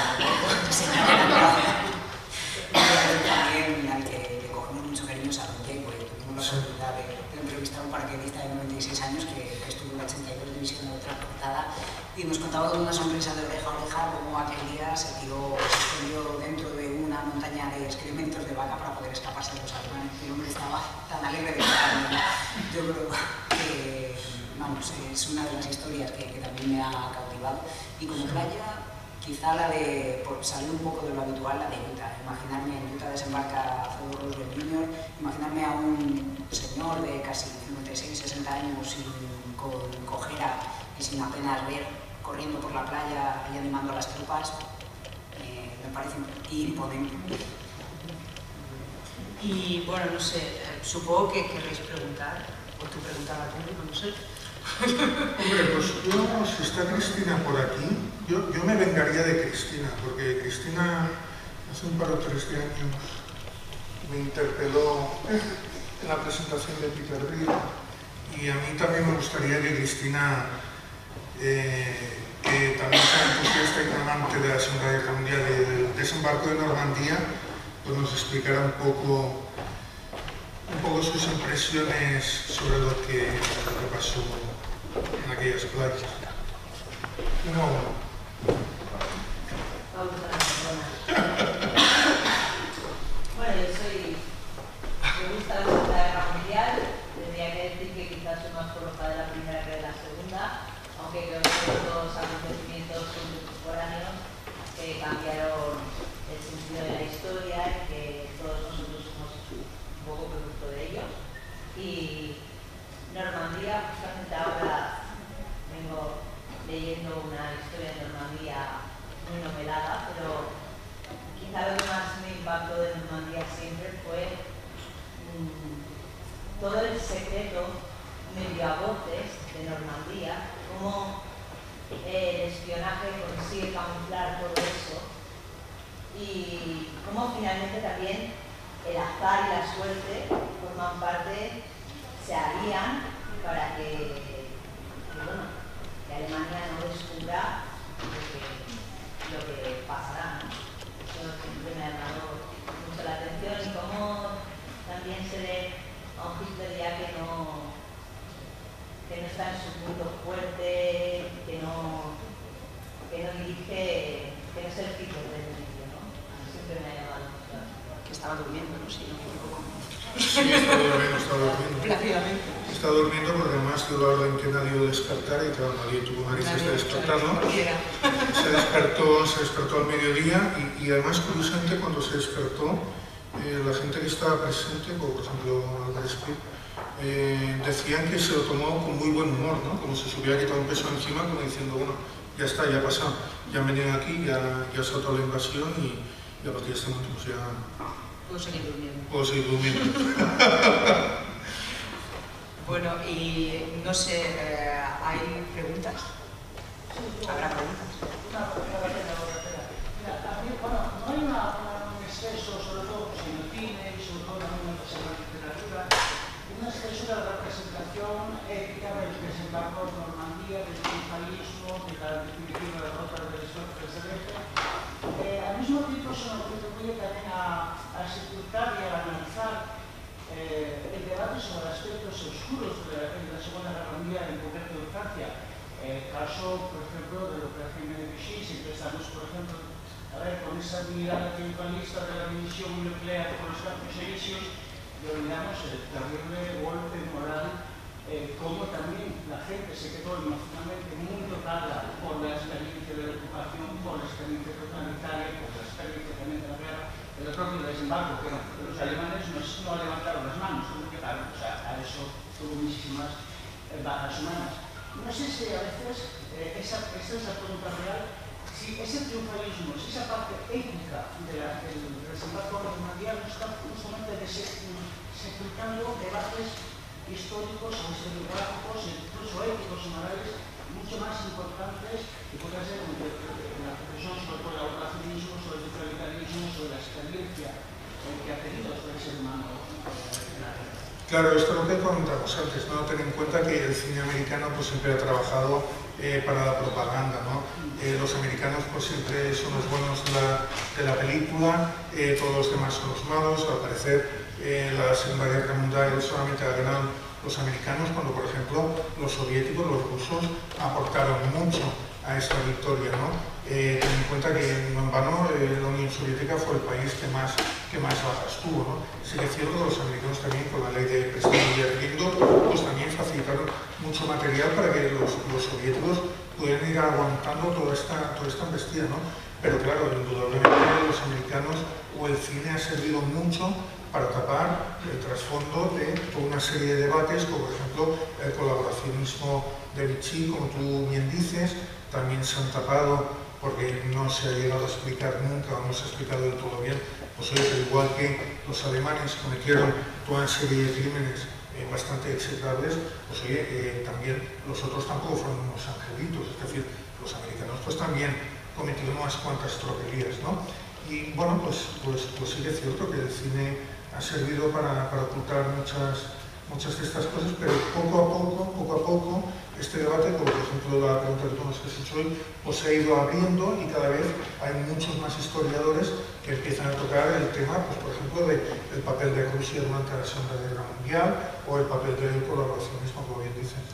también al que le cogemos mucho cariño es a Don Diego, y tuvimos la oportunidad de, de entrevistar a un paracaidista de noventa y seis años que, que estuvo en la ochenta y dos División de Transportada, y nos contaba con una sonrisa de oreja a oreja cómo aquel día se tiró, se escondió dentro de una montaña de excrementos de vaca para poder escaparse de los alemanes. El hombre estaba tan alegre de estar. Yo creo que, vamos, es una de las historias que, que también me ha cautivado. Y como playa, quizá la de, por salir un poco de lo habitual, la de Utah. Imaginarme en Utah desembarca Theodore Roosevelt junior, imaginarme a un señor de casi cincuenta y seis, sesenta años sin, con cojera y sin apenas ver, corriendo por la playa y animando a las tropas, eh, me parece imponente. Y bueno, no sé, supongo que querréis preguntar, o tú preguntar al público, no sé. Hombre, pues yo, si está Cristina por aquí, yo, yo me vengaría de Cristina, porque Cristina hace un par o tres de años me interpeló en la presentación de Peter Brill, y a mí también me gustaría que Cristina, eh, que también sea entusiasta y un amante de la Segunda Guerra Mundial y del desembarco de Normandía, pues nos explicara un poco, un poco sus impresiones sobre lo que, lo que pasó en aquellas playas. No. Vamos a la persona. Bueno, yo soy... Me gusta la Segunda Guerra Mundial. Tendría que decir que quizás soy más coloca de la primera que de la segunda, aunque creo que son dos acontecimientos contemporáneos que cambiaron el sentido de la historia y que todos nosotros somos un poco producto de ellos. Y Normandía, justamente ahora vengo leyendo una historia de Normandía muy novelada, pero quizá lo que más me impactó de Normandía siempre fue mmm, todo el secreto medio a voces de Normandía, cómo eh, el espionaje consigue camuflar todo eso y cómo finalmente también el azar y la suerte forman parte, se alían para que, que, bueno, que Alemania no descubra lo que, lo que pasará, ¿no? Eso siempre me ha llamado mucho la atención y cómo también se ve a un Hitler ya que no, que no está en su punto fuerte, que no, que no dirige, que no es el Hitler del inicio, ¿no? Siempre me ha llamado mucho la atención. Que estaba durmiendo, ¿no? Si no me equivoco. Sí, está durmiendo, está durmiendo. Plácidamente. Está durmiendo porque además dio la orden que nadie lo despertara y claro, nadie tuvo narices de despertarlo. Se despertó, se despertó al mediodía y, y además curiosamente cuando se despertó, eh, la gente que estaba presente, como por ejemplo Albert Speer, eh, decían que se lo tomó con muy buen humor, ¿no? Como si se hubiera quitado un peso encima, como diciendo, bueno, ya está, ya ha pasado, ya han venido aquí, ya, ya ha saltado la invasión y, y a partir de este momento pues ya... Puedo seguir durmiendo. Puedo seguir durmiendo. Bueno, y no sé, eh, ¿hay preguntas? ¿Habrá preguntas? Bueno, no hay una, un exceso, sobre todo en el cine y sobre todo en la literatura, un exceso de la representación ética del desembarco de Normandía, del triunfalismo, de la definitiva derrota del esfuerzo celeste. Eh, al mismo tiempo se nos contribuye también a, a sepultar y a analizar eh, el debate sobre aspectos oscuros de la, de la Segunda Guerra Mundial, en concreto de Francia. El caso, por ejemplo, de la operación de Vichy, si empezamos, por ejemplo, a ver, con esa mirada triunfalista de la división nuclear por los Campos Elíseos, y olvidamos el terrible golpe moral, eh, cómo también la gente se quedó emocionalmente muy tocada por la experiencia de la ocupación, por la experiencia total el propio desembarco, que los alemanes no, no levantaron las manos, no llegaron, o sea, a eso tuvo muchísimas eh, bajas humanas. No sé si a veces, eh, esa, esa es la pregunta real, si ese triunfalismo, si esa parte ética de la, del desembarco mundial no está justamente sepultando debates históricos o historiográficos, incluso éticos y morales, mucho más importantes que podría ser la reflexión sobre el colaboracionismo, sobre el totalitarismo, sobre la experiencia que ha tenido sobre el ser humano. Claro, esto es lo que comentamos antes, ¿no? Ten en cuenta que el cine americano pues, siempre ha trabajado eh, para la propaganda, ¿no? Eh, los americanos pues, siempre son los buenos de la, de la película, eh, todos los demás son los malos. Al parecer, eh, la Segunda Guerra Mundial solamente la ganaron los americanos, cuando por ejemplo los soviéticos, los rusos, aportaron mucho a esta victoria, ¿no? Eh, ten en cuenta que no en vano eh, la Unión Soviética fue el país que más, que más bajas tuvo, ¿no? Sí que es cierto que los americanos también, con la ley de prestigio y arriendo, pues también facilitaron mucho material para que los, los soviéticos pudieran ir aguantando toda esta, toda esta embestida, ¿no? Pero claro, indudablemente los americanos o el cine ha servido mucho para tapar el trasfondo de toda una serie de debates, como por ejemplo el colaboracionismo de Vichy, como tú bien dices, también se han tapado porque no se ha llegado a explicar nunca, o no se ha explicado del todo bien, pues oye, pero igual que los alemanes cometieron toda una serie de crímenes eh, bastante execrables, pues oye, eh, también los otros tampoco fueron unos angelitos, es decir, los americanos pues también cometieron unas cuantas tropelías, ¿no? Y bueno, pues, pues, pues sí que es cierto que el cine ha servido para, para ocultar muchas, muchas de estas cosas, pero poco a poco, poco a poco, este debate, como por ejemplo la pregunta que tú nos has hecho hoy, pues se ha ido abriendo y cada vez hay muchos más historiadores que empiezan a tocar el tema, pues por ejemplo, de, del papel de Rusia durante la Segunda Guerra Mundial o el papel del colaboracionismo, como bien dices.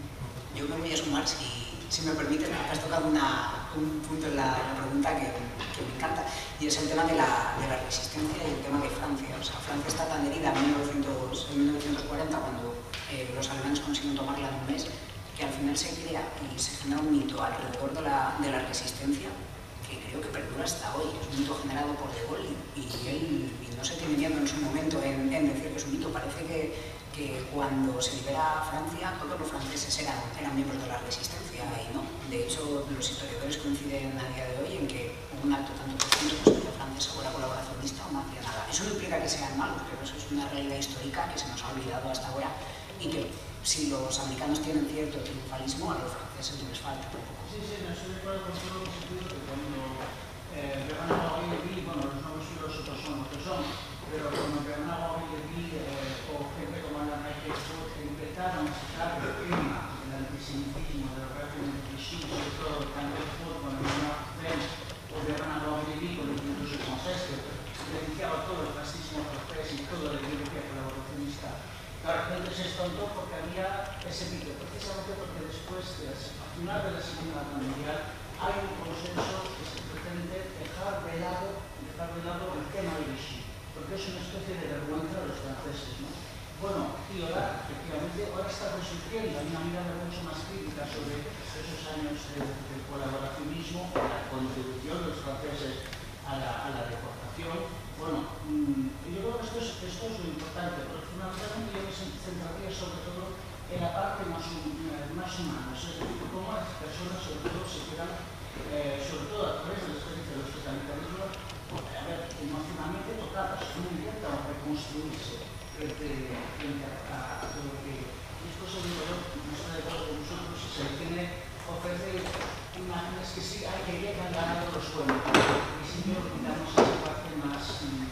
Yo me voy a sumar, si, si me permites, has tocado una, un punto en la, en la pregunta que, que me encanta, y es el tema de la, de la resistencia y el tema de Francia. O sea, Francia está tan herida en, mil novecientos cuarenta, cuando eh, los alemanes consiguen tomarla en un mes, que al final se crea y se genera un mito alrededor de la, de la resistencia que creo que perdura hasta hoy. Es un mito generado por De Gaulle y, y él y no se tiene miedo en su momento en, en decir que es un mito. Parece que, que cuando se libera Francia, todos los franceses eran, eran miembros de la resistencia y no. De hecho, los historiadores coinciden a día de hoy en que un acto tanto por ciento de la francesa o la colaboracionista o no hacía nada. Eso no implica que sean malos, pero eso es una realidad histórica que se nos ha olvidado hasta ahora y que si los americanos tienen cierto triunfalismo, a los franceses les falta. Sí, sí, no estoy de acuerdo con todo el sentido que cuando eh, Bernard Henry, bueno, los nuevos filósofos son los que son, pero cuando Bernard Henry eh, o gente como Alan Eichhorn empezaron a sacar el tema del antisemitismo, de la relación de Vichy, sobre todo Campbell Ford, con el Mark Twain, o Bernard Henry, con el incluso con Sester, denunciaba todo el fascismo francés y toda la ideología colaboracionista. La gente se espantó porque había ese mito, precisamente porque después, de la, al final de la Segunda Guerra Mundial, hay un consenso que se pretende dejar de lado, dejar de lado el tema de Vichy, porque es una especie de vergüenza de los franceses, ¿no? Bueno, y ahora, efectivamente, ahora está resurgiendo, hay una mirada mucho más crítica sobre esos años de, de colaboracionismo, la contribución de los franceses a la, a la deportación. Bueno, mmm, yo creo que esto es, esto es lo importante, pero fundamentalmente yo me centraría sobre todo en la parte más, más humana, es decir, cómo las personas sobre todo se quedan, eh, sobre todo a través de la experiencia de los totalitarismos, a ver, emocionalmente tocadas, cómo intentan reconstruirse frente, frente a, a todo lo que... Y esto se digo yo, no estoy de acuerdo con vosotros, si se le tiene ofrecer imágenes que sí hay que llegan ganando los sueños, y si no olvidamos esa parte más,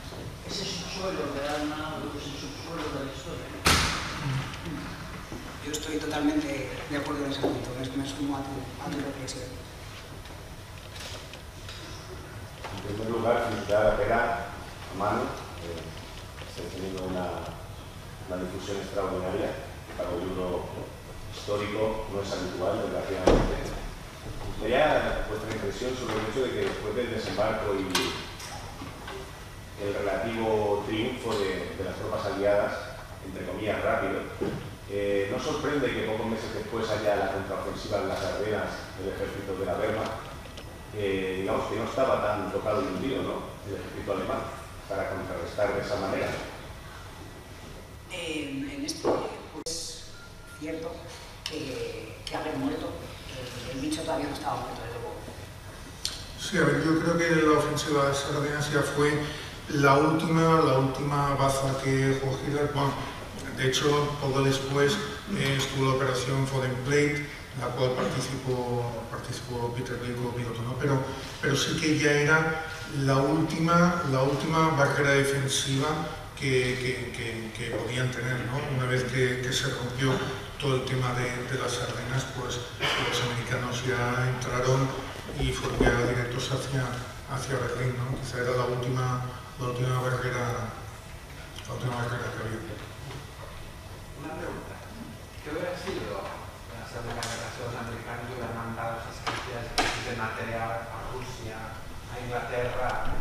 ese subsuelo del alma, ese subsuelo de la historia. Yo estoy totalmente de acuerdo en ese punto, me, me sumo a tu, a tu reflexión. En primer lugar, felicitar a Pera, a Manu, eh, está teniendo una, una difusión extraordinaria para un libro histórico, no es habitual, desgraciadamente. Gustaría vuestra impresión sobre el hecho de que después del desembarco y el relativo triunfo de, de las tropas aliadas, entre comillas rápido, eh, no sorprende que pocos meses después haya la contraofensiva de las Ardenas del ejército de la Wehrmacht, eh, digamos que no estaba tan tocado y hundido, ¿no?, el ejército alemán. para contrarrestar de esa manera? Eh, en este, pues, cierto que, que haber muerto, el, el bicho todavía no estaba muerto, desde luego. Sí, a ver, yo creo que la ofensiva de Sardenas ya fue la última, la última baza que jugó Hitler. Bueno, de hecho, poco después eh, estuvo la operación Foden Plate, en la cual participó, participó Peter Glick como piloto, ¿no? Pero, pero sí que ya era la última, la última barrera defensiva que, que, que, que podían tener, ¿no? Una vez que, que se rompió todo el tema de, de las Ardenas, pues los americanos ya entraron y fueron ya directos hacia, hacia Berlín, ¿no? Quizá era la última, la última barrera, la última barrera que había. Una pregunta. ¿Qué hubiera sido la Segunda Guerra si los americanos hubieran mandado esas cantidades de material a Rusia, a Inglaterra?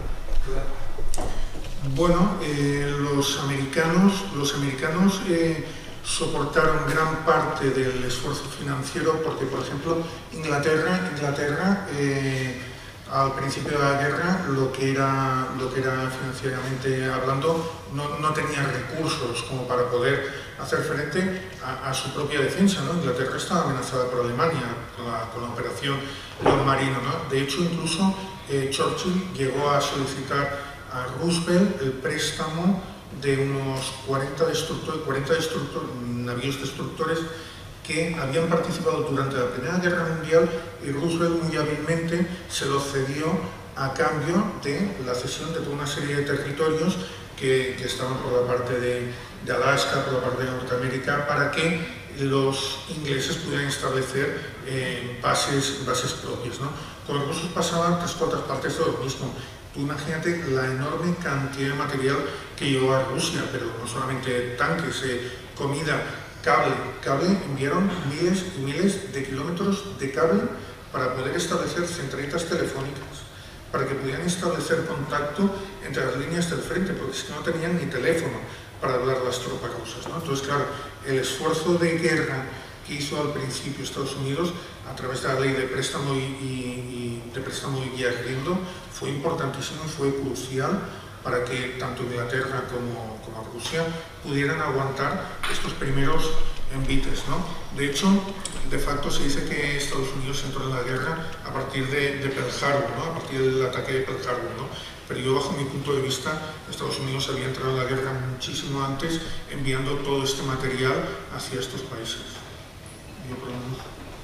Bueno, eh, los americanos, los americanos eh, soportaron gran parte del esfuerzo financiero porque, por ejemplo, Inglaterra, Inglaterra eh, al principio de la guerra, lo que era, lo que era financieramente hablando, no, no tenía recursos como para poder hacer frente a, a su propia defensa, ¿no? Inglaterra estaba amenazada por Alemania con la, con la operación León Marino, ¿no? De hecho, incluso eh, Churchill llegó a solicitar a Roosevelt el préstamo de unos cuarenta, destructores, cuarenta destructor, navíos destructores que habían participado durante la Primera Guerra Mundial, y Roosevelt muy hábilmente se lo cedió a cambio de la cesión de toda una serie de territorios que, que estaban por la parte de, de Alaska, por la parte de Norteamérica, para que los ingleses pudieran establecer eh, bases, bases propias, ¿no? Con los rusos pasaban tres cuartas partes de lo mismo. Tú imagínate la enorme cantidad de material que llevó a Rusia, pero no solamente tanques, eh, comida, cable. Cable, enviaron miles y miles de kilómetros de cable para poder establecer centralitas telefónicas, para que pudieran establecer contacto entre las líneas del frente, porque es que no tenían ni teléfono para hablar las tropas rusas, ¿no? Entonces, claro, el esfuerzo de guerra que hizo al principio Estados Unidos a través de la ley de préstamo y, y, y de préstamo y guía arriendo fue importantísimo y fue crucial para que tanto Inglaterra como, como Rusia pudieran aguantar estos primeros envites, ¿no? De hecho, de facto se dice que Estados Unidos entró en la guerra a partir de, de Pearl Harbor, ¿no? A partir del ataque de Pearl Harbor, ¿no? Pero yo, bajo mi punto de vista, Estados Unidos había entrado en la guerra muchísimo antes, enviando todo este material hacia estos países. Yo por lo menos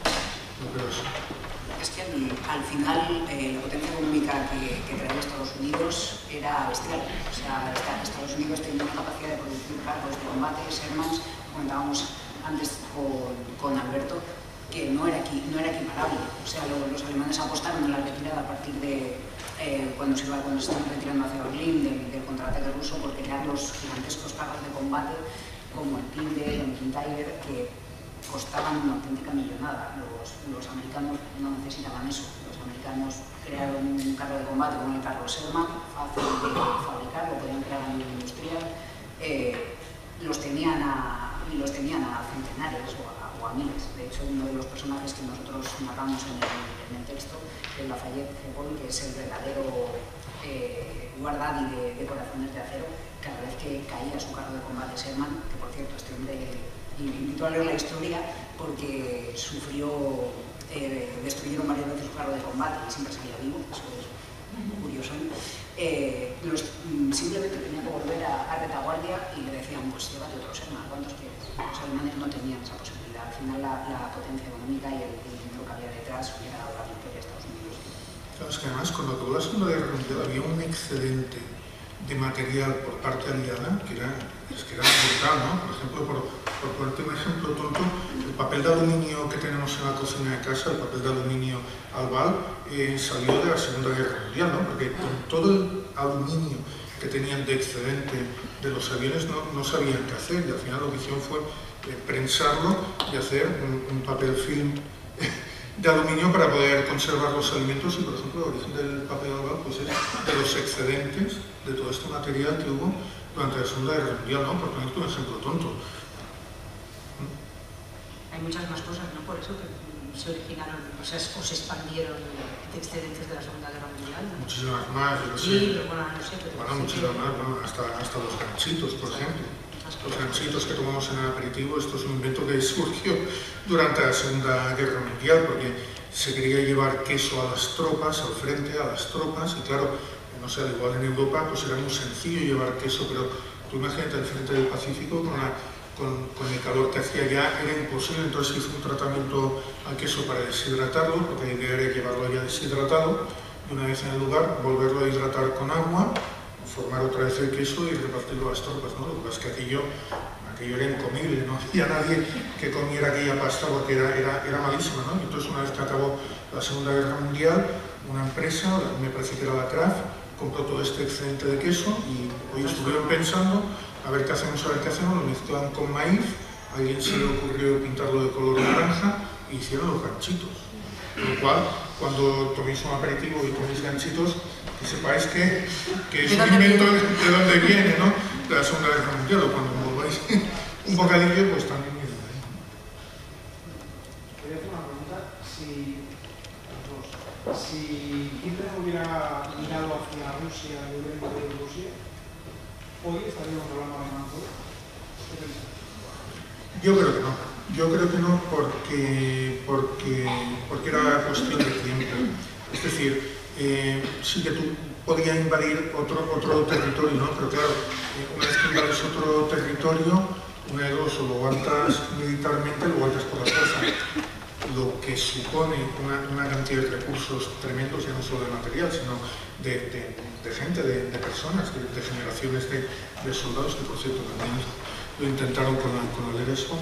no creo eso. Es que al, al final eh, la potencia económica que, que traía Estados Unidos era bestial. O sea, Estados Unidos tenía una capacidad de producir carros de combate, Shermans, comentábamos antes con, con Alberto, que no era, no era equiparable. O sea, lo, los alemanes apostaron en la retirada a partir de eh, cuando se iba, cuando se estaban retirando hacia Berlín del, del contraataque ruso, porque eran los gigantescos carros de combate como el Tilde, el McIntyre, que costaban una auténtica millonada. Los, los americanos no necesitaban eso. Los americanos crearon un carro de combate como el carro Sherman, fácil de fabricar, lo podían crear a nivel industrial. Eh, los tenían a, los tenían a centenares o a, o a miles. De hecho, uno de los personajes que nosotros narramos en el, en el texto es Lafayette Hepburn, que es el verdadero eh, guardadi de, de corazones de acero. Cada vez que caía su carro de combate Sherman, que por cierto este hombre invito a leer la historia porque sufrió, eh, destruyeron varias veces su carro de combate y siempre salía vivo, eso es curioso. Eh, los, simplemente tenía que volver a, a retaguardia y le decían, pues llévate otro Sherman, ¿cuántos quieres? Los alemanes no tenían esa posibilidad. Al final la, la potencia económica y el, el dinero que había detrás hubiera dado la victoria a Estados Unidos. Claro, es que además cuando acabó la Segunda Guerra Mundial había un excedente de material por parte aliada que era, es que era brutal, ¿no? Por ejemplo, por, por ponerte un ejemplo tonto, el papel de aluminio que tenemos en la cocina de casa, el papel de aluminio Albal, eh, salió de la Segunda Guerra Mundial, ¿no? Porque con todo el aluminio que tenían de excedente de los aviones no, no sabían qué hacer, y al final lo que hicieron fue eh, prensarlo y hacer un, un papel film de aluminio para poder conservar los alimentos. Y por ejemplo el origen del papel Albal pues es de los excedentes de todo este material que hubo durante la Segunda Guerra Mundial, ¿no? Por poner un ejemplo tonto. Hay muchas más cosas, ¿no? Por eso que se originaron, o sea, o se expandieron de excedentes de la Segunda Guerra Mundial? ¿No? Muchísimas más, yo no sé. Sí, pero bueno, no sé. Pero bueno, sí muchísimas que... más, ¿no? hasta, hasta los ganchitos, por ejemplo. Los ganchitos que tomamos en el aperitivo, esto es un invento que surgió durante la Segunda Guerra Mundial, porque se quería llevar queso a las tropas, al frente, a las tropas, y claro, no sé, al igual en Europa, pues era muy sencillo llevar queso, pero tú imagínate al frente del Pacífico, con, la, con, con el calor que hacía ya, era imposible, entonces hizo un tratamiento al queso para deshidratarlo, porque la idea era llevarlo ya deshidratado, y una vez en el lugar, volverlo a hidratar con agua, formar otra vez el queso y repartirlo a las tropas, ¿no? Lo que pasa es que aquello, aquello era incomible, no había nadie que comiera aquella pasta porque era, era, era malísima, ¿no? Entonces, una vez que acabó la Segunda Guerra Mundial, una empresa, me parece que era la Kraft, compró todo este excedente de queso y hoy estuvieron pensando a ver qué hacemos, a ver qué hacemos, lo mezclan con maíz, a alguien se le ocurrió pintarlo de color naranja y hicieron los ganchitos. Con lo cual, cuando toméis un aperitivo y coméis ganchitos, que sepáis que, que es un invento de, de donde viene, ¿no? De la Segunda Guerra Mundial, o cuando volváis un bocadillo, pues también viene de ahí. Quería hacer una pregunta, si, dos, si Hitler hubiera mirado hacia Rusia y hubiera invadido Rusia, ¿hoy estaríamos hablando de Manzur? ¿Qué pensáis? Yo creo que no. Yo creo que no porque, porque, porque era cuestión de tiempo. Es decir, eh, sí que tú podías invadir otro, otro territorio, ¿no? Pero claro, eh, una vez que invades otro territorio, una de dos, o lo aguantas militarmente o lo aguantas por la fuerza. Lo que supone una, una cantidad de recursos tremendos, ya no solo de material, sino de, de, de gente, de, de personas, de, de generaciones de, de soldados, que por cierto también lo intentaron con, la, con el Erescom.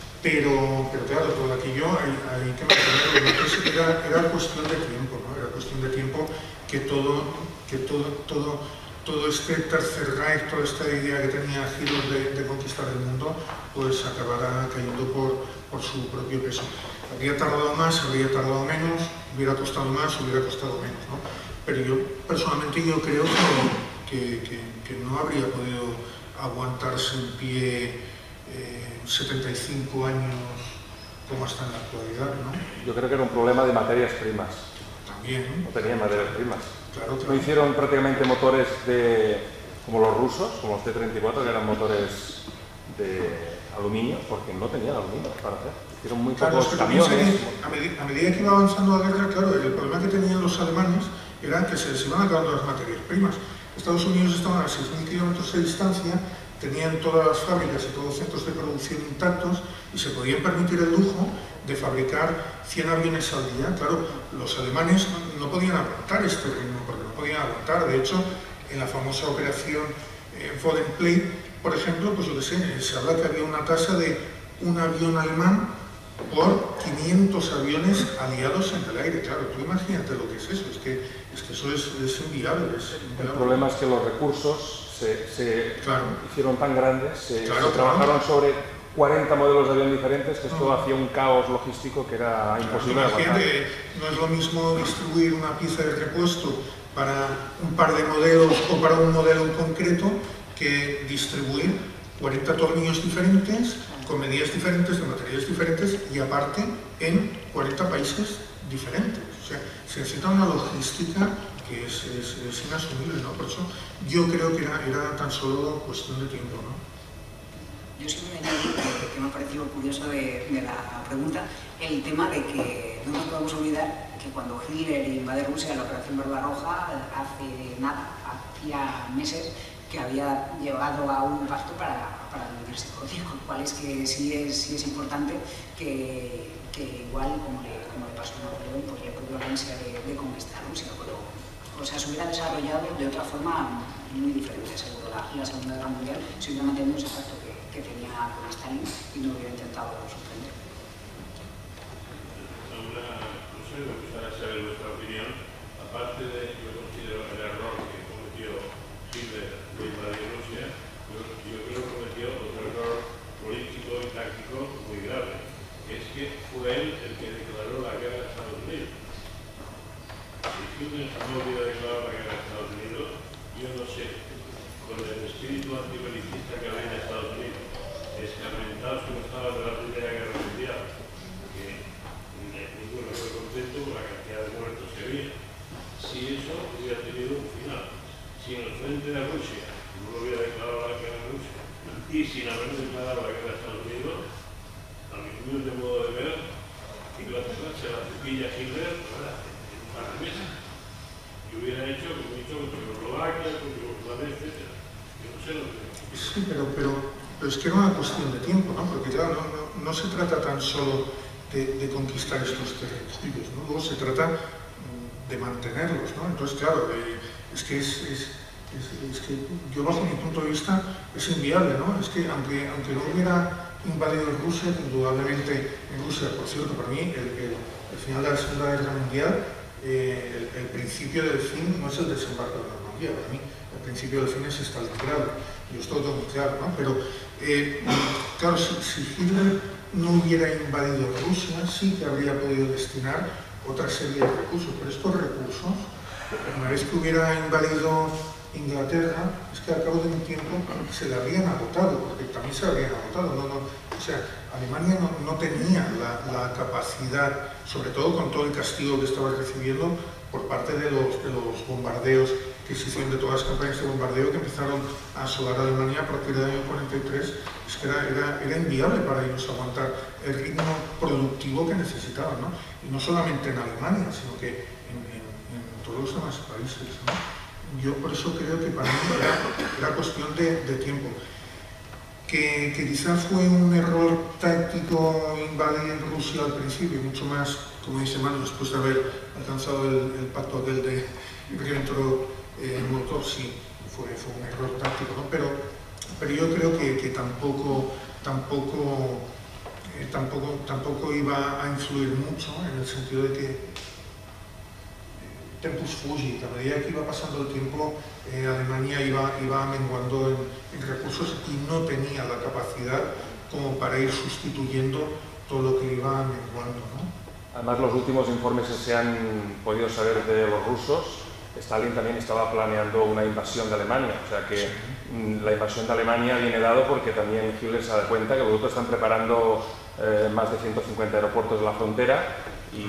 Pero, pero claro, todo aquello hay, hay que mantenerlo. Entonces era, era cuestión de tiempo, ¿no? Era cuestión de tiempo que todo, que todo, todo, todo este tercer Reich, toda esta idea que tenía Hitler de, de conquistar el mundo, pues acabara cayendo por, por su propio peso. Habría tardado más, habría tardado menos, hubiera costado más, hubiera costado menos, ¿no? Pero yo, personalmente, yo creo que, que, que, que no habría podido aguantarse en pie Eh, setenta y cinco años como hasta en la actualidad, ¿no? Yo creo que era un problema de materias primas. También, ¿no? No tenían materias primas. Claro, claro. No hicieron prácticamente motores de, como los rusos, como los T treinta y cuatro, que eran motores de aluminio, porque no tenían aluminio para hacer. Hicieron muy claro, pocos es que camiones. A medida, a medida que iba avanzando la guerra, claro, el problema que tenían los alemanes era que se les iban acabando las materias primas. Estados Unidos estaban a seis mil kilómetros de distancia, tenían todas las fábricas y todos los centros de producción intactos y se podían permitir el lujo de fabricar cien aviones al día. Claro, los alemanes no podían aguantar este ritmo, porque no podían aguantar. De hecho, en la famosa operación eh, Bodenplatte, por ejemplo, pues yo que sé, se habla que había una tasa de un avión alemán por quinientos aviones aliados en el aire. Claro, tú imagínate lo que es eso, es que, es que eso es, es inviable, es inviable. El problema es que los recursos se, se claro. hicieron tan grandes, se, claro, se trabajaron claro. sobre cuarenta modelos de avión diferentes, que esto no. hacía un caos logístico que era imposible de aguantar. No es lo mismo distribuir una pieza de repuesto para un par de modelos o para un modelo en concreto que distribuir cuarenta tornillos diferentes, con medidas diferentes, de materiales diferentes y aparte en cuarenta países diferentes. O sea, se necesita una logística que es, es, es inasumible, ¿no? Por eso yo creo que era, era tan solo cuestión de tiempo, ¿no? Yo sí me añadí que, que me ha parecido curioso de, de la pregunta el tema de que no nos podemos olvidar que cuando Hitler invade Rusia en la Operación Barbarroja, hace nada, hacía meses, que había llegado a un pacto para, para dividirse Croacia, con lo cual es que sí es, sí es importante que, que igual, como le, como le pasó a Napoleón, pues le pudo la ansia de, de conquistar Rusia, pero o sea, se hubiera desarrollado de otra forma muy diferente, seguro, la, la Segunda Guerra Mundial, si hubiera mantenido ese pacto que, que tenía con Stalin y no hubiera intentado sorprender. No sé, me gustaría saber vuestra opinión, aparte de, yo considero el error que cometió Hitler de invadir Rusia, yo, yo creo que cometió otro error político y táctico muy grave, que es que fue él el que declaró la guerra a Estados Unidos. Si Hitler no hubiera declarado la guerra a Estados Unidos, yo no sé, con el espíritu antibelicista que había en Estados Unidos, escarmentados como estaba de la Primera Guerra Mundial, que ningún de Rusia no hubiera declarado la guerra a Rusia y sin haber declarado la guerra a Estados Unidos, a mi humilde modo de ver, Inglaterra se la cepilla a Hitler en un par de meses y hubiera hecho como he dicho con Checoslovaquia, con Yugoslavia, etcétera. Yo no sé lo que... Sí, pero, pero, pero es que era una cuestión de tiempo, ¿no? Porque claro, no, no, no se trata tan solo de, de conquistar estos territorios, ¿no? Luego se trata de mantenerlos, ¿no? Entonces, claro, eh, es que es, es, es, es que yo bajo mi punto de vista es inviable, ¿no? Es que aunque, aunque no hubiera invadido Rusia, indudablemente en Rusia, por cierto, para mí el, el, el final de la Segunda Guerra Mundial, eh, el, el principio del fin no es el desembarco de Normandía, para mí el principio del fin es Stalingrado, y esto todo muy claro, ¿no? Pero, eh, claro, si, si Hitler no hubiera invadido Rusia, sí que habría podido destinar otra serie de recursos, pero estos recursos, una vez que hubiera invadido Inglaterra, es que al cabo de un tiempo se le habrían agotado, porque también se habrían agotado. No, no, o sea, Alemania no, no tenía la, la capacidad, sobre todo con todo el castigo que estaba recibiendo por parte de los, de los bombardeos que se hicieron, de todas las campañas de bombardeo que empezaron a asolar a Alemania a partir del año cuarenta y tres, es que era, era, era inviable para ellos aguantar el ritmo productivo que necesitaban, ¿no? Y no solamente en Alemania, sino que en, en, en todos los demás países, ¿no? Yo por eso creo que para mí era, era cuestión de, de tiempo. Que, que quizás fue un error táctico invadir Rusia al principio, y mucho más, como dice Manu, después de haber alcanzado el, el pacto aquel de Ribbentrop-Molotov, eh, sí, fue, fue un error táctico, ¿no? Pero, pero yo creo que, que tampoco, tampoco, eh, tampoco, tampoco iba a influir mucho, en el sentido de que tempus fugit, a medida que iba pasando el tiempo, eh, Alemania iba, iba menguando en, en recursos y no tenía la capacidad como para ir sustituyendo todo lo que iba menguando, ¿no? Además, los últimos informes que se han podido saber de los rusos, Stalin también estaba planeando una invasión de Alemania, o sea que sí. La invasión de Alemania viene dado porque también Hitler se da cuenta que los rusos están preparando eh, más de ciento cincuenta aeropuertos de la frontera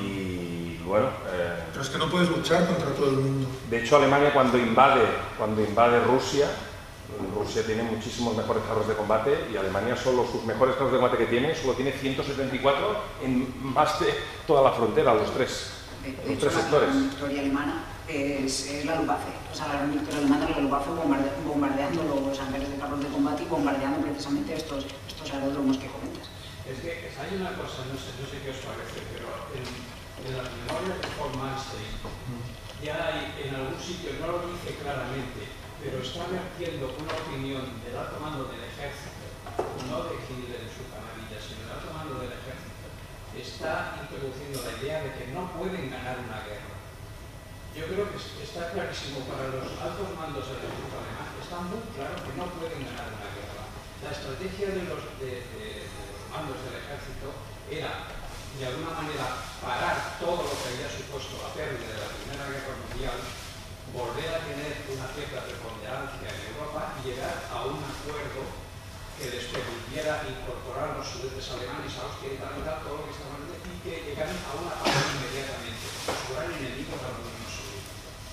y bueno... Eh, Pero es que no puedes luchar contra todo el mundo. De hecho, Alemania cuando invade, cuando invade Rusia, Rusia tiene muchísimos mejores carros de combate y Alemania solo sus mejores carros de combate que tiene, solo tiene ciento setenta y cuatro en más de toda la frontera, los tres, de, de los hecho, tres la sectores. gran victoria alemana es, es la Luftwaffe, o sea, la gran victoria alemana es la Luftwaffe bombarde, bombardeando los hangares de carros de combate y bombardeando precisamente estos, estos aeródromos que comentas. Es que hay una cosa, no sé, no sé qué os parece, pero en, en las memorias de von Manstein ya hay en algún sitio, no lo dice claramente, pero está vertiendo una opinión del alto mando del ejército, no de Hitler en su camarilla, sino del alto mando del ejército, está introduciendo la idea de que no pueden ganar una guerra. Yo creo que está clarísimo para los altos mandos del ejército alemán, está muy claro que no pueden ganar una guerra. La estrategia de los, de, de, de los mandos del ejército era, de alguna manera, parar todo lo que había supuesto la pérdida de la Primera Guerra Mundial, volver a tener una cierta preponderancia en Europa y llegar a un acuerdo que les permitiera incorporar los sudetes alemanes, Austria, Italia, todo lo que estaban y que llegaran a una paz inmediatamente, porque fueran enemigos de la Unión Soviética.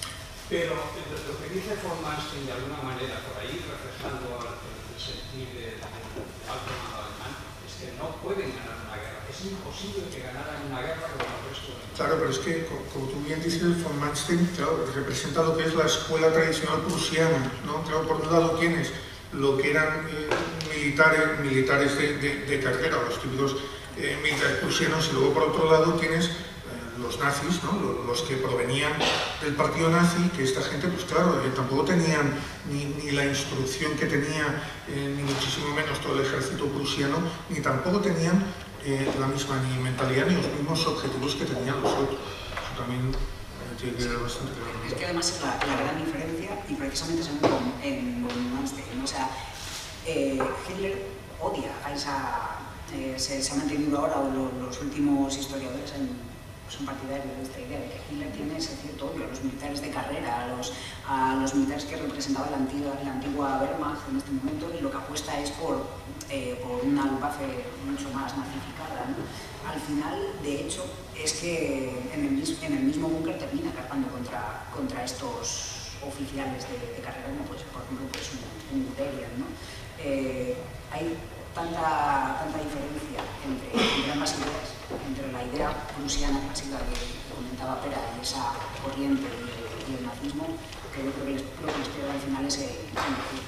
Pero lo que dice von Manstein de alguna manera, por ahí reflejando el, el sentir del de alto mando alemán, es que no pueden ganar una guerra. Es imposible que ganaran una guerra con el resto de los... Claro, pero es que, como tú bien dices, von Manstein, claro, representa lo que es la escuela tradicional prusiana, ¿no? Claro, por un lado tienes lo que eran eh, militares, militares de, de, de carrera, los típicos eh, militares prusianos, y luego por otro lado tienes eh, los nazis, ¿no? Los, los que provenían del partido nazi, que esta gente, pues claro, eh, tampoco tenían ni, ni la instrucción que tenía, eh, ni muchísimo menos todo el ejército prusiano, ni tampoco tenían eh, la misma ni mentalidad ni los mismos objetivos que tenían los otros. Eso también eh, tiene que ver bastante claro. Es que además es la, la gran diferencia, y precisamente se ve en von Manstein, o sea, eh, Hitler odia a esa, eh, se, se ha mantenido ahora, o lo, los últimos historiadores han, son partidarios de esta idea de que Hitler tiene ese cierto odio a los militares de carrera, a los, a los militares que representaba la antigua, la antigua Wehrmacht en este momento, y lo que apuesta es por, eh, por una Luftwaffe mucho más nazificada, ¿no? Al final, de hecho, es que en el, en el mismo búnker termina cargando contra, contra estos oficiales de, de carrera, como puede ser, por ejemplo, pues un, un Guderian, ¿no? Eh, hay tanta, tanta diferencia entre, entre ambas ideas, entre la idea prusiana clásica que, que comentaba Pera y esa corriente y el, y el nazismo, que yo creo que les, lo que les pierde al final es el nazismo.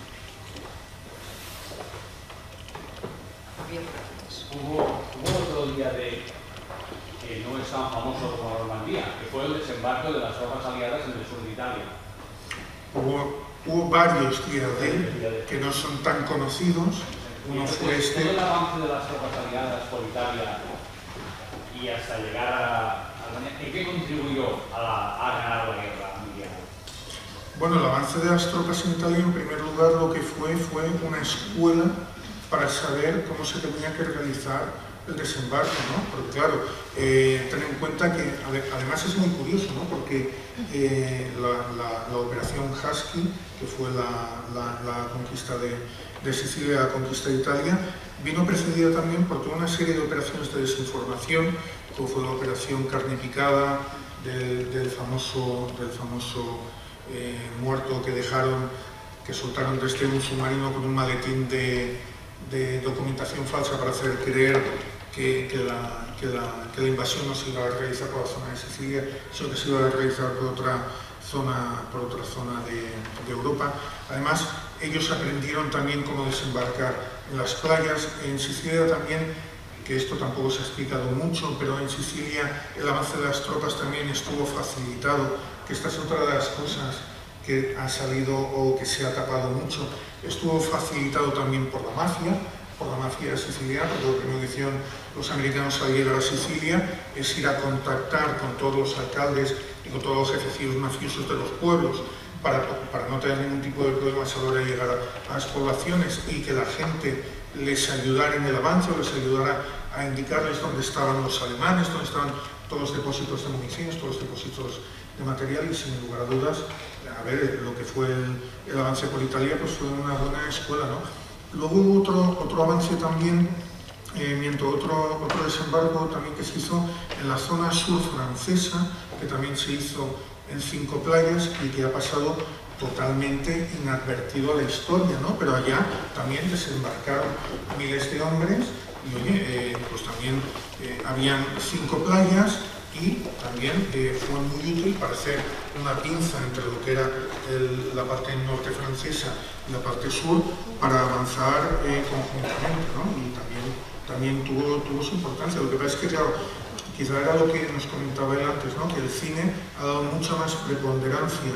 Hubo, hubo otro día de que no es tan famoso como Normandía, que fue el desembarco de las tropas aliadas en el sur de Italia. Hubo, hubo varios días de él que no son tan conocidos. Uno fue este. Todo el avance de las tropas aliadas por Italia y hasta llegar a Alemania, ¿en qué contribuyó a, la, a ganar la guerra mundial? Bueno, el avance de las tropas en Italia, en primer lugar, lo que fue fue una escuela para saber cómo se tenía que realizar el desembarco, ¿no? Porque claro, eh, ten en cuenta que además es muy curioso, ¿no? Porque eh, la, la, la operación Husky, que fue la, la, la conquista de, de Sicilia, la conquista de Italia, vino precedida también por toda una serie de operaciones de desinformación, como fue la operación Carne Picada, del, del famoso, del famoso eh, muerto que dejaron, que soltaron desde un submarino con un maletín de, de documentación falsa para hacer creer que, que, la, que, la, que la invasión no se iba a realizar por la zona de Sicilia, sino que se iba a realizar por otra zona, por otra zona de, de Europa. Además, ellos aprendieron también cómo desembarcar en las playas. En Sicilia también, que esto tampoco se ha explicado mucho, pero en Sicilia el avance de las tropas también estuvo facilitado, que esta es otra de las cosas que ha salido o que se ha tapado mucho. Estuvo facilitado también por la mafia, por la mafia siciliana, porque lo primero que hicieron los americanos al llegar a Sicilia es ir a contactar con todos los alcaldes y con todos los jefecillos mafiosos de los pueblos para, para no tener ningún tipo de problemas a la hora de llegar a, a las poblaciones y que la gente les ayudara en el avance, les ayudara a indicarles dónde estaban los alemanes, dónde estaban todos los depósitos de municiones, todos los depósitos de material, y sin lugar a dudas, a ver, lo que fue el, el avance por Italia pues fue una buena escuela, ¿no? Luego hubo otro, otro avance también, eh, mientras otro, otro desembarco también que se hizo en la zona sur francesa, que también se hizo en cinco playas y que ha pasado totalmente inadvertido a la historia, ¿no? Pero allá también desembarcaron miles de hombres y oye, eh, pues también eh, habían cinco playas y también eh, fue muy útil para hacer una pinza entre lo que era el, la parte norte francesa y la parte sur para avanzar eh, conjuntamente, ¿no? Y también, también tuvo, tuvo su importancia. Lo que pasa es que, claro, quizá era lo que nos comentaba él antes, ¿no? Que el cine ha dado mucha más preponderancia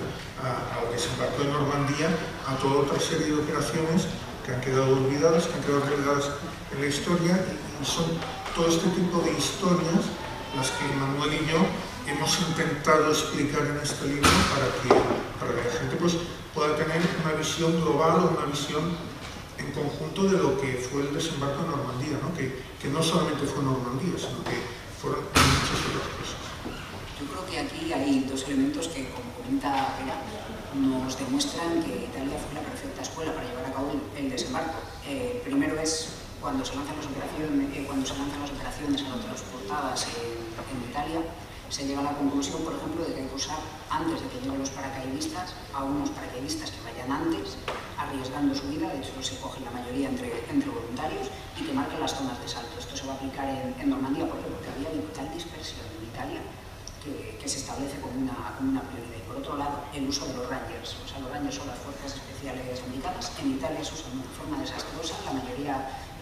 al desembarco de Normandía, a toda otra serie de operaciones que han quedado olvidadas, que han quedado relegadas en la historia, y son todo este tipo de historias las que Manuel y yo hemos intentado explicar en este libro para que, para que la gente pues, pueda tener una visión global o una visión en conjunto de lo que fue el desembarco de Normandía, ¿no? Que, que no solamente fue Normandía, sino que fueron muchas otras cosas. Yo creo que aquí hay dos elementos que, como comenta Pera, nos demuestran que Italia fue la perfecta escuela para llevar a cabo el, el desembarco. Eh, primero es cuando se lanzan las operaciones, eh, cuando se lanzan las operaciones aerotransportadas en, en Italia, se llega a la conclusión, por ejemplo, de que hay que usar, antes de que lleguen los paracaidistas, a unos paracaidistas que vayan antes, arriesgando su vida. De hecho se coge la mayoría entre, entre voluntarios, y que marquen las zonas de salto. Esto se va a aplicar en, en Normandía, ¿por qué? Porque había tal dispersión en Italia que, que se establece como una, como una prioridad. Y por otro lado, el uso de los Rangers. O sea, los Rangers son las fuerzas especiales americanas. En Italia se usan de una forma desastrosa. La mayoría,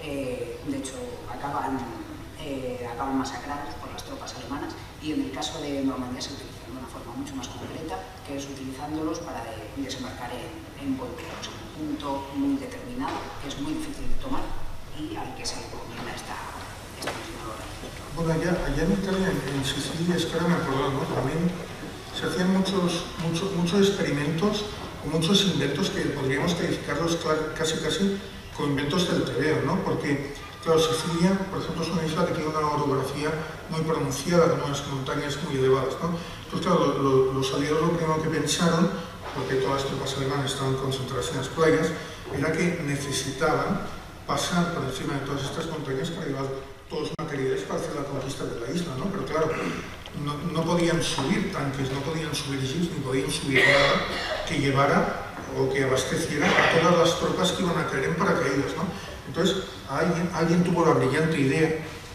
eh, de hecho, acaban, eh, acaban masacrados por las tropas alemanas. Y en el caso de Normandía se utilizan de una forma mucho más concreta, que es utilizándolos para de, desembarcar en, en Poitiers. O sea, un punto muy determinado, que es muy difícil de tomar y al que se le recomienda esta, esta misión. Bueno, allá, allá en Italia, en Sicilia, es que ahora me acuerdo, ¿no? También se hacían muchos, muchos, muchos experimentos o muchos inventos que podríamos calificarlos casi casi como inventos del tebeo, ¿no? Porque, claro, Sicilia, por ejemplo, es una isla que tiene una orografía muy pronunciada, con unas montañas muy elevadas, ¿no? Entonces, claro, lo, lo, los aliados lo primero que pensaron, porque todas las tropas alemanas estaban concentradas en las playas, era que necesitaban pasar por encima de todas estas montañas para llevar todos los materiales para hacer la conquista de la isla, ¿no? Pero claro, no, no podían subir tanques, no podían subir jeeps, ni podían subir nada, que llevara o que abasteciera a todas las tropas que iban a caer en paracaídas, ¿no? Entonces, alguien, alguien tuvo la brillante idea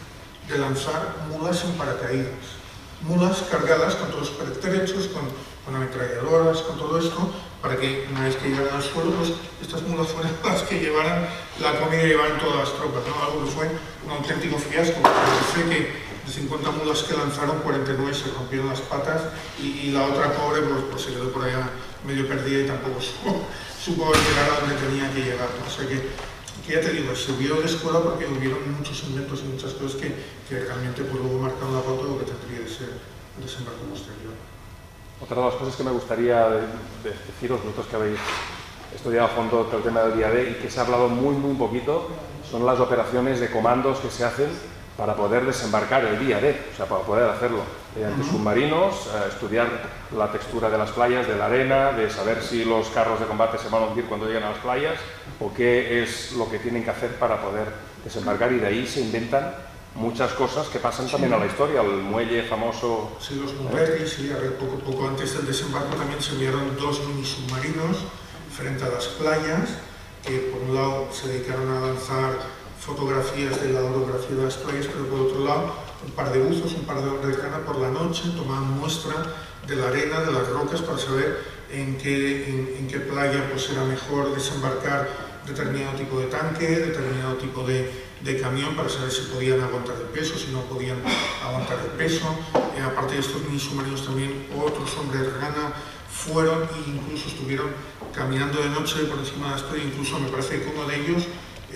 de lanzar mulas en paracaídas. Mulas cargadas con todos los pertrechos, con, con ametralladoras, con todo esto, para que una vez que llegaran al suelo, pues estas mulas fueran las que llevaran la comida y llevaran todas las tropas, ¿no? Algo que fue un auténtico fiasco. Parece que de cincuenta mulas que lanzaron, cuarenta y nueve se rompieron las patas y, y la otra pobre pues, pues se quedó por allá medio perdida y tampoco supo, supo llegar a donde tenía que llegar, ¿no? O sea que, que ya te digo, sirvió de escuela porque hubieron muchos inventos y muchas cosas que, que realmente pues, luego marcaron la pauta de lo que tendría de ser el desembarco posterior. Otra de las cosas que me gustaría de, de deciros, vosotros que habéis estudiado a fondo el tema del día D y que se ha hablado muy muy poquito, son las operaciones de comandos que se hacen para poder desembarcar el día D, o sea, para poder hacerlo mediante uh-huh. submarinos, eh, estudiar la textura de las playas, de la arena, de saber si los carros de combate se van a hundir cuando lleguen a las playas o qué es lo que tienen que hacer para poder desembarcar, y de ahí se inventan muchas cosas que pasan también sí. a la historia, el muelle famoso... Sí, los Muperri, sí, a ver, poco, poco antes del desembarco también se enviaron dos mini submarinos frente a las playas, que por un lado se dedicaron a lanzar fotografías de la orografía de las playas, pero por otro lado un par de buzos, un par de hombres de cana por la noche tomaban muestra de la arena, de las rocas, para saber en qué, en, en qué playa pues, era mejor desembarcar determinado tipo de tanque, determinado tipo de, de camión, para saber si podían aguantar el peso, si no podían aguantar el peso. Eh, aparte de estos mini submarinos también otros hombres de cana fueron e incluso estuvieron caminando de noche por encima de las playas. Incluso me parece que uno de ellos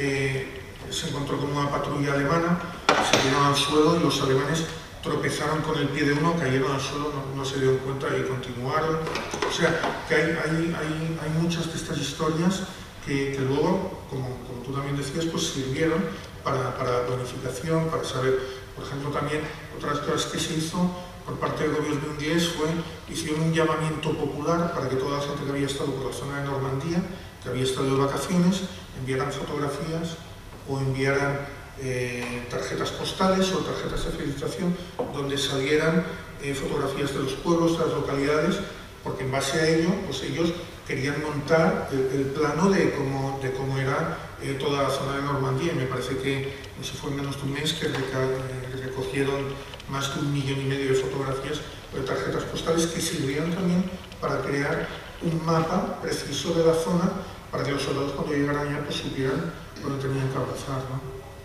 eh, se encontró con una patrulla alemana, se dieron al suelo y los alemanes tropezaron con el pie de uno, cayeron al suelo, no, no se dieron cuenta y continuaron. O sea, que hay, hay, hay, hay muchas de estas historias que, que luego, como, como tú también decías, pues sirvieron para, para planificación, para saber, por ejemplo, también otras cosas que se hizo por parte del gobierno inglés fue, hicieron un llamamiento popular para que toda la gente que había estado por la zona de Normandía, que había estado de vacaciones, enviaran fotografías o enviaran eh, tarjetas postales o tarjetas de felicitación donde salieran eh, fotografías de los pueblos, de las localidades, porque en base a ello, pues ellos querían montar el, el plano de cómo, de cómo era eh, toda la zona de Normandía, y me parece que no sé, fue en menos de un mes que reca recogieron más de un millón y medio de fotografías o de tarjetas postales que sirvieron también para crear un mapa preciso de la zona para que los soldados cuando llegaran allá pues supieran dónde tenían que avanzar, ¿no?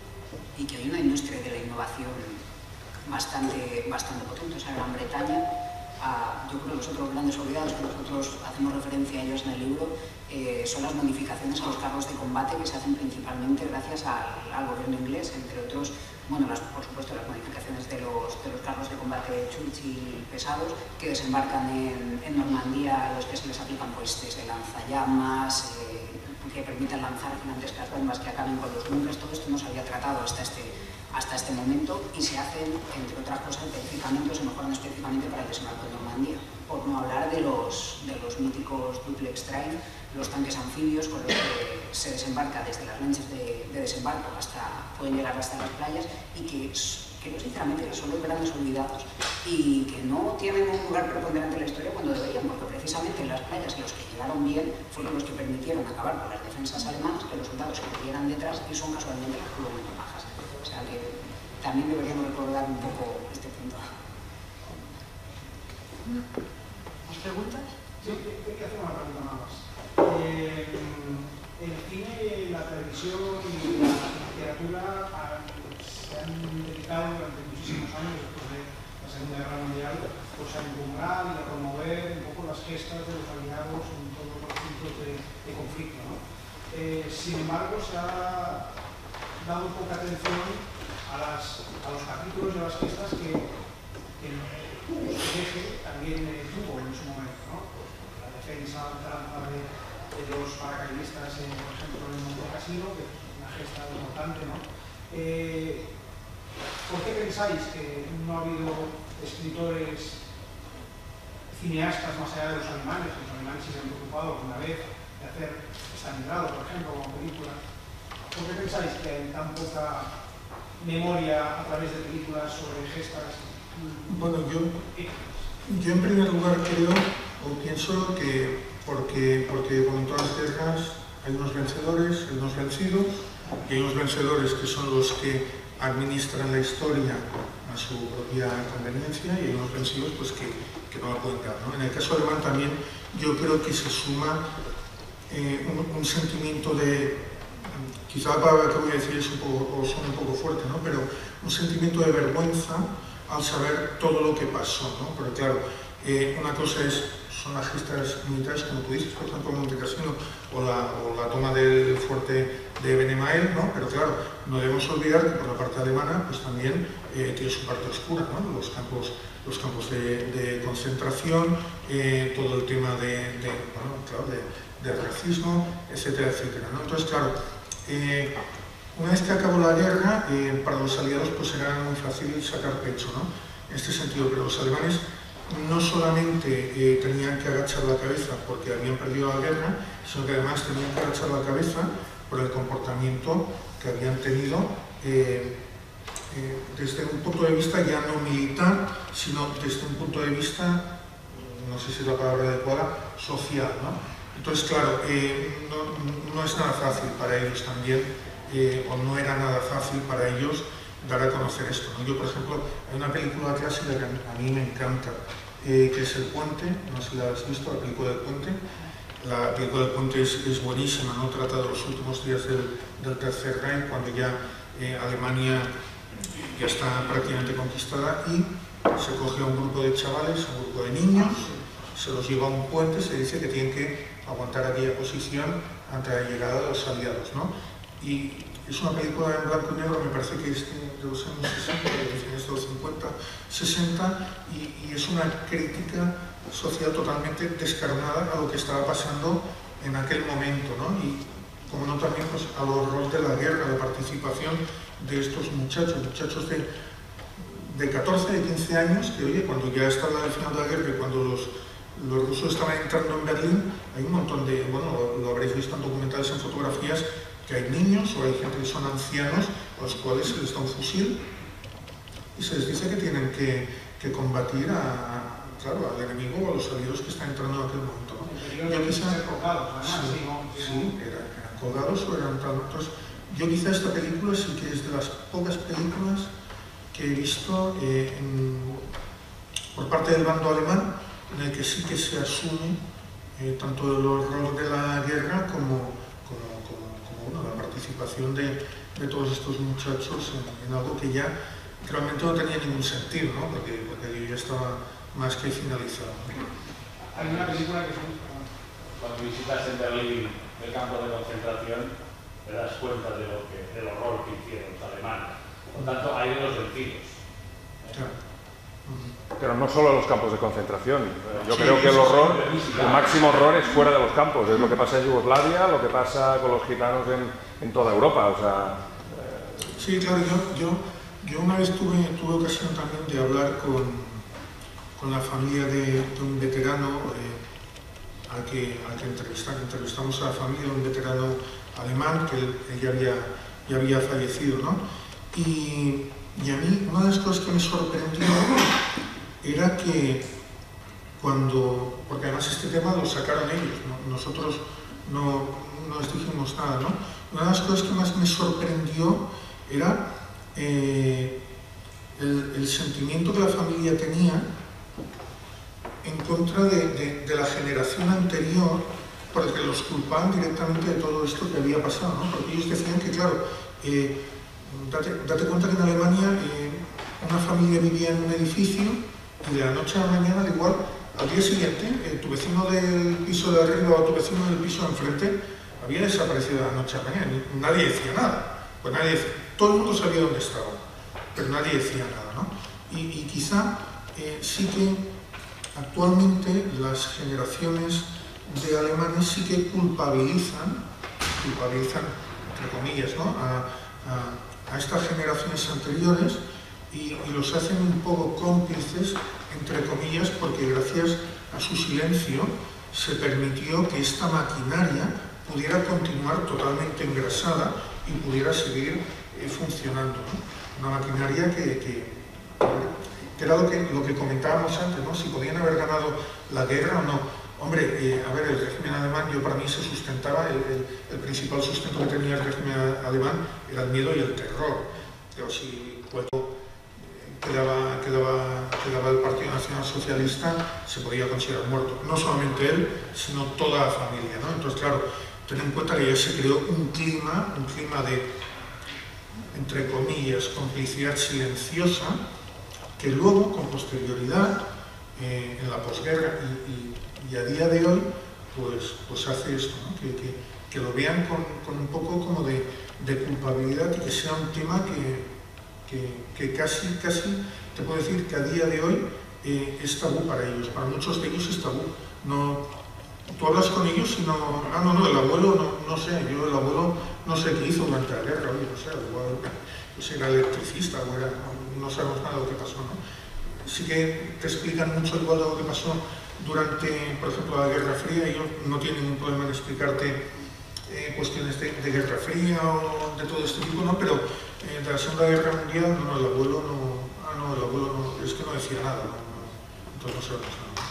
Y que hay una industria de la innovación bastante, bastante potente. O sea, Gran Bretaña, a, yo creo que los otros grandes olvidados que nosotros hacemos referencia a ellos en el libro, eh, son las modificaciones a los carros de combate que se hacen principalmente gracias al, al gobierno inglés, entre otros, bueno, las, por supuesto las modificaciones de los, de los carros de combate Churchill pesados que desembarcan en, en Normandía, a los que se les aplican pues desde lanzallamas, eh, que permitan lanzar gigantescas bombas que acaben con los bunkers. Todo esto no se había tratado hasta este, hasta este momento y se hacen, entre otras cosas, especificamente, se mejoran específicamente para el desembarco de Normandía. Por no hablar de los, de los míticos duplex train, los tanques anfibios con los que se desembarca desde las lanchas de, de desembarco hasta, pueden llegar hasta las playas y que, que sinceramente son los grandes olvidados y que no tienen un lugar preponderante en la historia cuando deberían, porque precisamente en las playas los que llegaron bien fueron los que permitieron acabar con las defensas alemanas, que los soldados se metieran detrás y son casualmente las que luego menos bajas. O sea que también deberíamos recordar un poco este punto. ¿Más preguntas? Sí, hay que hacer una pregunta más. Eh, el cine, la televisión y la literatura han, se han dedicado durante muchísimos años, después de la Segunda Guerra Mundial, pues a encumar y a promover un poco las gestas de los aliados en todos los puntos de, de conflicto, ¿no? Eh, sin embargo, se ha dado poca atención a, las, a los capítulos de las gestas que, que el eje también eh, tuvo en su momento, ¿no? La defensa de, de los paracaidistas, en, por ejemplo, en Monte Cassino, que es una gesta importante, ¿no? Eh, ¿Por qué pensáis que no ha habido escritores, cineastas más allá de los alemanes? Los alemanes sí se han preocupado alguna vez de hacer Stalingrado, por ejemplo, como película. ¿Por qué pensáis que hay tan poca memoria a través de películas sobre gestas? Bueno, yo, yo en primer lugar creo o pienso que porque, porque como en todas las guerras hay unos vencedores, hay unos vencidos, y hay unos vencedores que son los que administran la historia a su propia conveniencia, y hay unos vencidos pues, que, que no la pueden dar, ¿no? En el caso alemán también yo creo que se suma eh, un, un sentimiento de, quizá la palabra que voy a decir es un poco, o son un poco fuerte, ¿no? Pero un sentimiento de vergüenza al saber todo lo que pasó, ¿no? Porque claro, eh, una cosa es, son las gestas militares, como tú dices, por ejemplo, Monte Cassino, o la, o la toma del fuerte de Benemael, ¿no? Pero claro, no debemos olvidar que por la parte alemana pues también eh, tiene su parte oscura, ¿no? Los campos, los campos de, de concentración, eh, todo el tema de, de, bueno, claro, de, de racismo, etcétera, etcétera, ¿no? Entonces, claro, eh, una vez que acabó la guerra, eh, para los aliados pues era muy fácil sacar pecho, ¿no? En este sentido, pero los alemanes no solamente eh, tenían que agachar la cabeza porque habían perdido la guerra, sino que además tenían que agachar la cabeza por el comportamiento que habían tenido eh, eh, desde un punto de vista ya no militar, sino desde un punto de vista, no sé si es la palabra adecuada, social, ¿no? Entonces, claro, eh, no, no es nada fácil para ellos también, eh, o no era nada fácil para ellos dar a conocer esto, ¿no? Yo, por ejemplo, hay una película clásica que a mí me encanta, eh, que es El Puente, no sé si la has visto, la película del Puente. La película del Puente es, es buenísima, ¿no? Trata de los últimos días del, del Tercer Reich, cuando ya eh, Alemania ya está prácticamente conquistada, y se coge a un grupo de chavales, a un grupo de niños, se los lleva a un puente, se dice que tienen que aguantar aquella posición ante la llegada de los aliados, ¿no? Y es una película en blanco y negro, me parece que es de los años sesenta, de los cincuenta, sesenta, y, y es una crítica social totalmente descarnada a lo que estaba pasando en aquel momento, ¿no? Y como no también pues, al horror de la guerra, la participación de estos muchachos, muchachos de, de catorce, de quince años, que oye, cuando ya estaba el final de la guerra y cuando los, los rusos estaban entrando en Berlín, hay un montón de, bueno, lo, lo habréis visto en documentales, en fotografías, que hay niños o hay gente que son ancianos a los cuales se les da un fusil y se les dice que tienen que, que combatir a, claro, al enemigo o a los aliados que están entrando en aquel momento, ¿no? Yo quizá, sí, sí, eran, eran colgados o eran tal. Entonces, yo quizá esta película sí que es de las pocas películas que he visto eh, en, por parte del bando alemán, en el que sí que se asume eh, tanto el horror de la guerra como, como, como, como bueno, la participación de, de todos estos muchachos en, en algo que ya realmente no tenía ningún sentido, ¿no? Porque, porque ya estaba más que finalizado. Hay una película que son... Cuando visitas en Berlín el campo de concentración, te das cuenta de lo que, del horror que hicieron los alemanes. Por tanto, hay de los vencidos. Claro. Pero no solo los campos de concentración. Yo creo que el horror, el máximo horror es fuera de los campos. Es lo que pasa en Yugoslavia, lo que pasa con los gitanos en, en toda Europa. O sea, eh... Sí, claro, yo, yo, yo una vez tuve, tuve ocasión también de hablar con, con la familia de, de un veterano eh, al, que, al que entrevistamos, entrevistamos a la familia de un veterano alemán que él, él ya, había, ya había fallecido, ¿no? Y, y a mí una de las cosas que me sorprendió era que cuando, porque además este tema lo sacaron ellos, ¿no? Nosotros no, no les dijimos nada, ¿no? Una de las cosas que más me sorprendió era eh, el, el sentimiento que la familia tenía en contra de, de, de la generación anterior, porque los culpaban directamente de todo esto que había pasado, ¿no? Porque ellos decían que, claro, eh, date, date cuenta que en Alemania eh, una familia vivía en un edificio y de la noche a la mañana, al igual, al día siguiente, eh, tu vecino del piso de arriba o tu vecino del piso de enfrente había desaparecido de la noche a la mañana. Nadie decía nada. Pues nadie decía, todo el mundo sabía dónde estaba, pero nadie decía nada, ¿no? Y, y quizá eh, sí que actualmente las generaciones de alemanes sí que culpabilizan, culpabilizan, entre comillas, ¿no? a, a, a estas generaciones anteriores y, y los hacen un poco cómplices, entre comillas, porque gracias a su silencio se permitió que esta maquinaria pudiera continuar totalmente engrasada y pudiera seguir eh, funcionando, ¿no? Una maquinaria que, que, que era lo que, lo que comentábamos antes, ¿no? Si podían haber ganado la guerra o no. Hombre, eh, a ver, el régimen alemán, yo para mí se sustentaba, el, el, el principal sustento que tenía el régimen alemán era el miedo y el terror. Pero si cuando quedaba, quedaba, quedaba el Partido Nacional Socialista, se podía considerar muerto. No solamente él, sino toda la familia, ¿no? Entonces, claro, ten en cuenta que ya se creó un clima, un clima de, entre comillas, complicidad silenciosa, que luego, con posterioridad, eh, en la posguerra y, y Y a día de hoy, pues, pues hace esto, ¿no? que, que, que lo vean con, con un poco como de, de culpabilidad y que sea un tema que, que, que casi, casi, te puedo decir que a día de hoy eh, es tabú para ellos, para muchos de ellos es tabú. No, tú hablas con ellos y no, ah, no, no, el abuelo, no, no sé, yo el abuelo no sé qué hizo durante la guerra, oye, no sé, igual, pues era electricista, o era, no, no sabemos nada de lo que pasó, ¿no? Sí que te explican mucho igual de lo que pasó durante, por ejemplo, la Guerra Fría. Ellos no tienen ningún problema en explicarte eh, cuestiones de, de Guerra Fría o de todo este tipo, ¿no? Pero eh, de la Segunda Guerra Mundial, no, no, el abuelo no, ah, no, el abuelo no, es que no decía nada, ¿no? No, entonces no sabemos nada.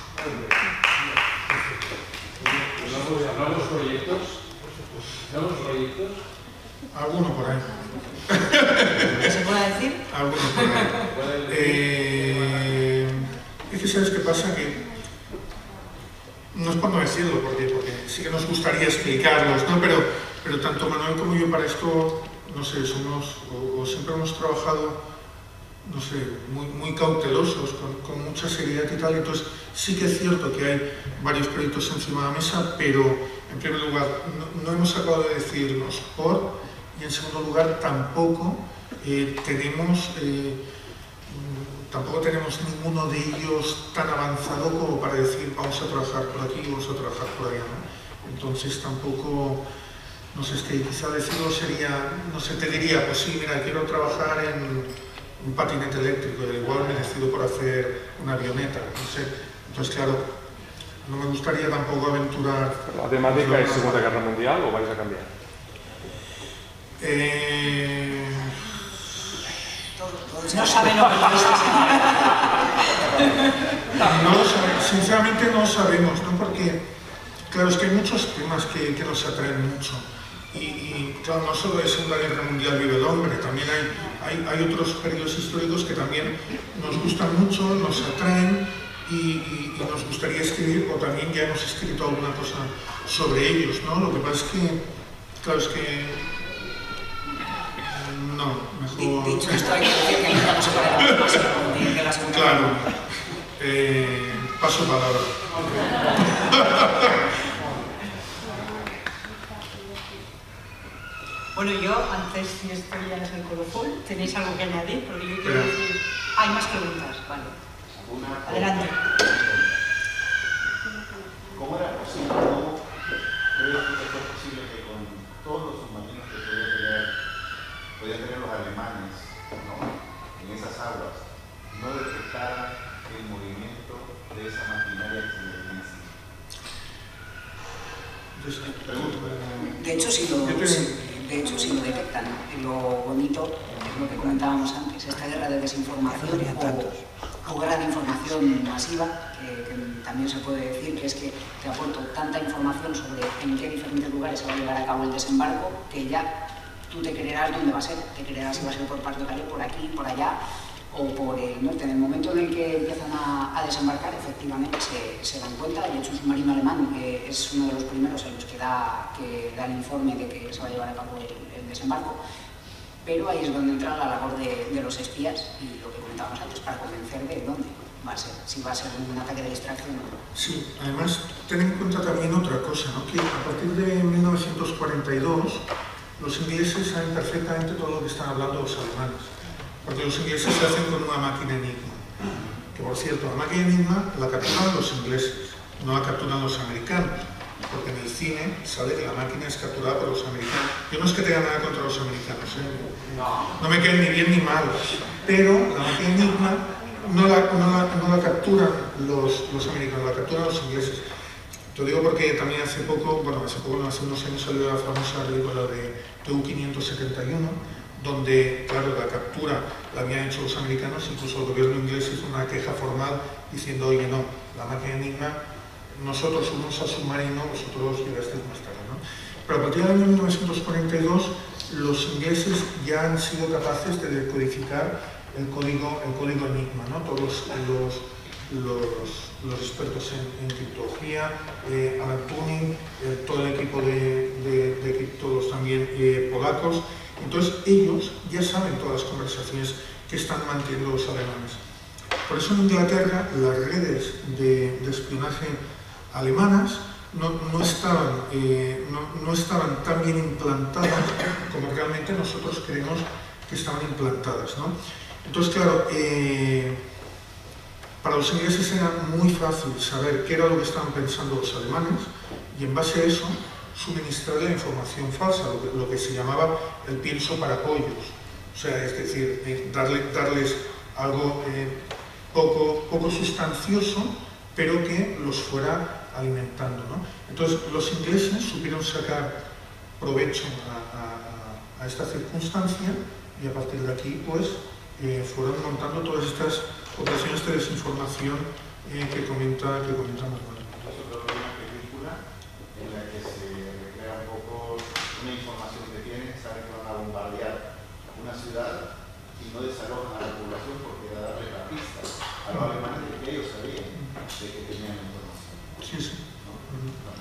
¿Hablamos proyectos? ¿Hablamos proyectos? Alguno por ahí. ¿Qué se puede decir? Alguno por ahí. Eh, es que sabes qué pasa, que no es por no decirlo, porque, porque sí que nos gustaría explicarlos, ¿no? Pero, pero tanto Manuel como yo para esto, no sé, somos, o, o siempre hemos trabajado, no sé, muy, muy cautelosos, con, con mucha seriedad y tal. Entonces sí que es cierto que hay varios proyectos encima de la mesa, pero en primer lugar no, no hemos acabado de decidirnos por, y en segundo lugar tampoco eh, tenemos... Eh, Tampoco tenemos ninguno de ellos tan avanzado como para decir vamos a trabajar por aquí, vamos a trabajar por allá, ¿no? Entonces tampoco, no sé, es que quizá decirlo sería, no sé, te diría, pues sí, mira, quiero trabajar en un patinete eléctrico, y igual me decido por hacer una avioneta, no sé. Entonces, claro, no me gustaría tampoco aventurar... ¿La temática es Segunda Guerra Mundial o vais a cambiar? Eh... No saben lo que no lo sabemos, sinceramente no lo sabemos, ¿no? Porque, claro, es que hay muchos temas que, que nos atraen mucho. Y, y, claro, no solo de Segunda Guerra Mundial vive el hombre, también hay, hay, hay otros periodos históricos que también nos gustan mucho, nos atraen y, y, y nos gustaría escribir, o también ya hemos escrito alguna cosa sobre ellos, ¿no? Lo que pasa es que, claro, es que... No, mejor... Dicho esto, hay que decir que nunca nos separamos más de la Segunda Guerra. Claro. Eh, paso palabra. Bueno, yo antes, si esto ya es el colofón, ¿tenéis algo que añadir? Porque yo quiero Pero... decir... Hay más preguntas, vale. Adelante. ¿Cómo era posible, cómo crees que fue posible que con todos los submarinos que podía tener, podían tener los alemanes, ¿no?, en esas aguas, no detectaran el movimiento de esa maquinaria que se les encima? De hecho, si lo, de hecho, si lo detectan, lo bonito es lo que comentábamos antes, esta guerra de desinformación o, o guerra de información masiva, que, que también se puede decir que es que te aporto tanta información sobre en qué diferentes lugares se va a llevar a cabo el desembarco, que ya tú te creerás dónde va a ser, te creerás si va a ser por Parque de Calais, por aquí, por allá, o por el norte. En el momento en el que empiezan a, a desembarcar, efectivamente se, se dan cuenta. De hecho, un submarino alemán que es uno de los primeros en los que da, que da el informe de que se va a llevar a cabo el, el desembarco. Pero ahí es donde entra la labor de, de los espías y lo que comentábamos antes, para convencer de dónde va a ser, si va a ser un ataque de distracción o no. Sí, además, ten en cuenta también otra cosa, ¿no?, que a partir de mil novecientos cuarenta y dos los ingleses saben perfectamente todo lo que están hablando los alemanes. Porque los ingleses se hacen con una máquina Enigma. Que, por cierto, la máquina Enigma la capturan los ingleses, no la capturan los americanos. Porque en el cine sale que la máquina es capturada por los americanos. Yo no es que tenga nada contra los americanos, ¿eh? No me caen ni bien ni mal. Pero la máquina Enigma no la, no la, no la capturan los, los americanos, la capturan los ingleses. Te lo digo porque también hace poco, bueno, hace poco, no, hace unos años salió la famosa película de T U quinientos setenta y uno, donde, claro, la captura la habían hecho los americanos, incluso el gobierno inglés hizo una queja formal diciendo, oye, no, la máquina Enigma nosotros subimos al submarino, vosotros llegasteis más tarde, ¿no? Pero a partir del año mil novecientos cuarenta y dos, los ingleses ya han sido capaces de decodificar el código, el código Enigma, ¿no? Todos los, los, los expertos en, en criptología, eh, Alan Turing, eh, todo el equipo de, de, de criptólogos también eh, polacos. Entonces ellos ya saben todas las conversaciones que están manteniendo los alemanes. Por eso en Inglaterra las redes de, de espionaje alemanas no, no, estaban, eh, no, no estaban tan bien implantadas como realmente nosotros creemos que estaban implantadas, ¿no? Entonces, claro, eh, para los ingleses era muy fácil saber qué era lo que estaban pensando los alemanes y en base a eso suministrar la información falsa, lo que, lo que se llamaba el pienso para pollos. O sea, es decir, eh, darle, darles algo eh, poco, poco sustancioso, pero que los fuera alimentando, ¿no? Entonces, los ingleses supieron sacar provecho a, a, a esta circunstancia y a partir de aquí, pues, eh, fueron montando todas estas operaciones de desinformación eh, que comenta que comentamos. Nosotros vemos una película en la que se recrea un poco una información que tienen, saben que van a bombardear una ciudad y no desalojan a la población porque era darle la pista a los alemanes de que ellos sabían de que tenían información. Sí, sí. ¿No? Uh-huh.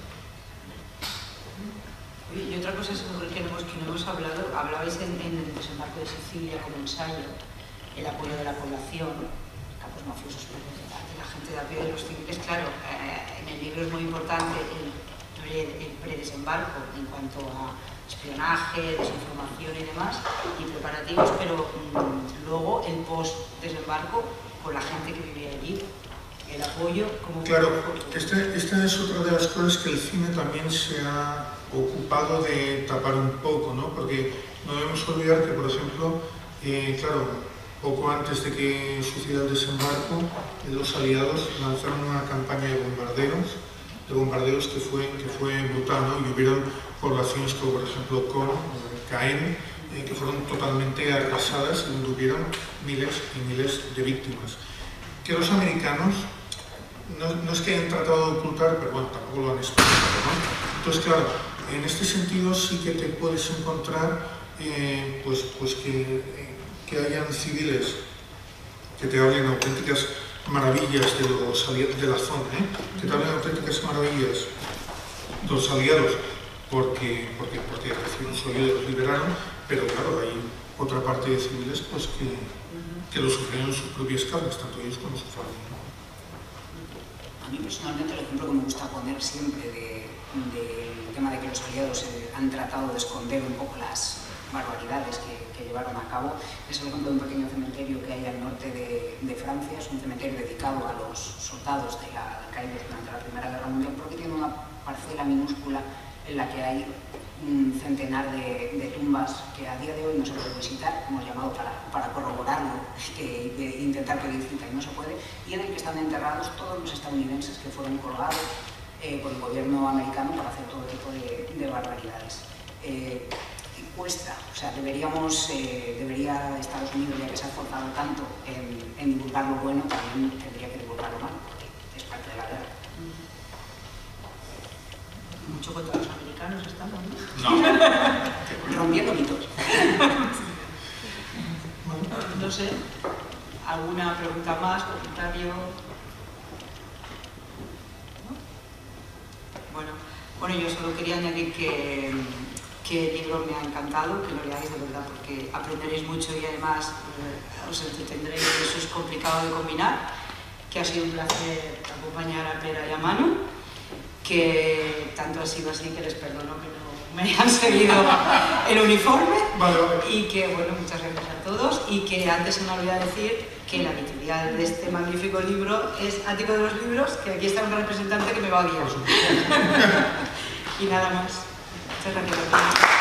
Y otra cosa sobre la que, que no hemos hablado, hablabais en, en el desembarco de Sicilia como ensayo, el apoyo de la población, campos mafiosos, de la gente de a pie de los civiles. Claro, eh, en el libro es muy importante el, pre, el predesembarco en cuanto a espionaje, desinformación y demás, y preparativos, pero mmm, luego el post-desembarco con la gente que vivía allí, el apoyo como... Claro, este, esta es otra de las cosas que el cine también se ha ocupado de tapar un poco, ¿no? Porque no debemos olvidar que, por ejemplo, eh, claro, poco antes de que sucediera el desembarco, los aliados lanzaron una campaña de bombardeos, de bombardeos que fue, que fue brutal, ¿no? Y hubieron poblaciones como, por ejemplo, Con, Caen, eh, que fueron totalmente arrasadas y donde hubieron miles y miles de víctimas. Que los americanos no, no es que hayan tratado de ocultar, pero bueno, tampoco lo han explicado, ¿no? Entonces, claro, en este sentido sí que te puedes encontrar eh, pues, pues que, eh, que hayan civiles que te hablen auténticas maravillas de, los de la zona, ¿eh? que te hablen auténticas maravillas de los aliados porque, porque, porque recibieron su ayuda y los liberaron, pero claro, hay otra parte de civiles pues, que, que lo sufrieron en sus propias carnes, tanto ellos como su familia. A mí personalmente el ejemplo que me gusta poner siempre del de, de tema de que los aliados eh, han tratado de esconder un poco las barbaridades que, que llevaron a cabo es el ejemplo de un pequeño cementerio que hay al norte de, de Francia. Es un cementerio dedicado a los soldados de la caída durante la Primera Guerra Mundial porque tiene una parcela minúscula en la que hay un centenar de, de tumbas que a día de hoy no se puede visitar, hemos llamado para, para corroborarlo e intentar pedir cita y no se puede, y en el que están enterrados todos los estadounidenses que fueron colgados eh, por el gobierno americano para hacer todo tipo de, de barbaridades. Eh, cuesta, o sea, deberíamos, eh, debería Estados Unidos, ya que se ha esforzado tanto en, en divulgar lo bueno, también tendría que divulgar lo malo, porque es parte de la guerra. Mucho contra los americanos estamos, ¿no? No. Rompiendo mitos. No sé, ¿alguna pregunta más, comentario? ¿No? Bueno, bueno, yo solo quería añadir que, que el libro me ha encantado, que lo leáis de verdad, porque aprenderéis mucho y además eh, os entretendréis, eso es complicado de combinar, que ha sido un placer acompañar a Pere y a Manu, que tanto ha sido así que les perdono que no me han seguido el uniforme. Vale, vale. Y que, bueno, muchas gracias a todos y que antes se me olvidó decir que la editorial de este magnífico libro es Ático de los Libros, que aquí está un representante que me va a guiar. Y nada más. Muchas gracias a todos.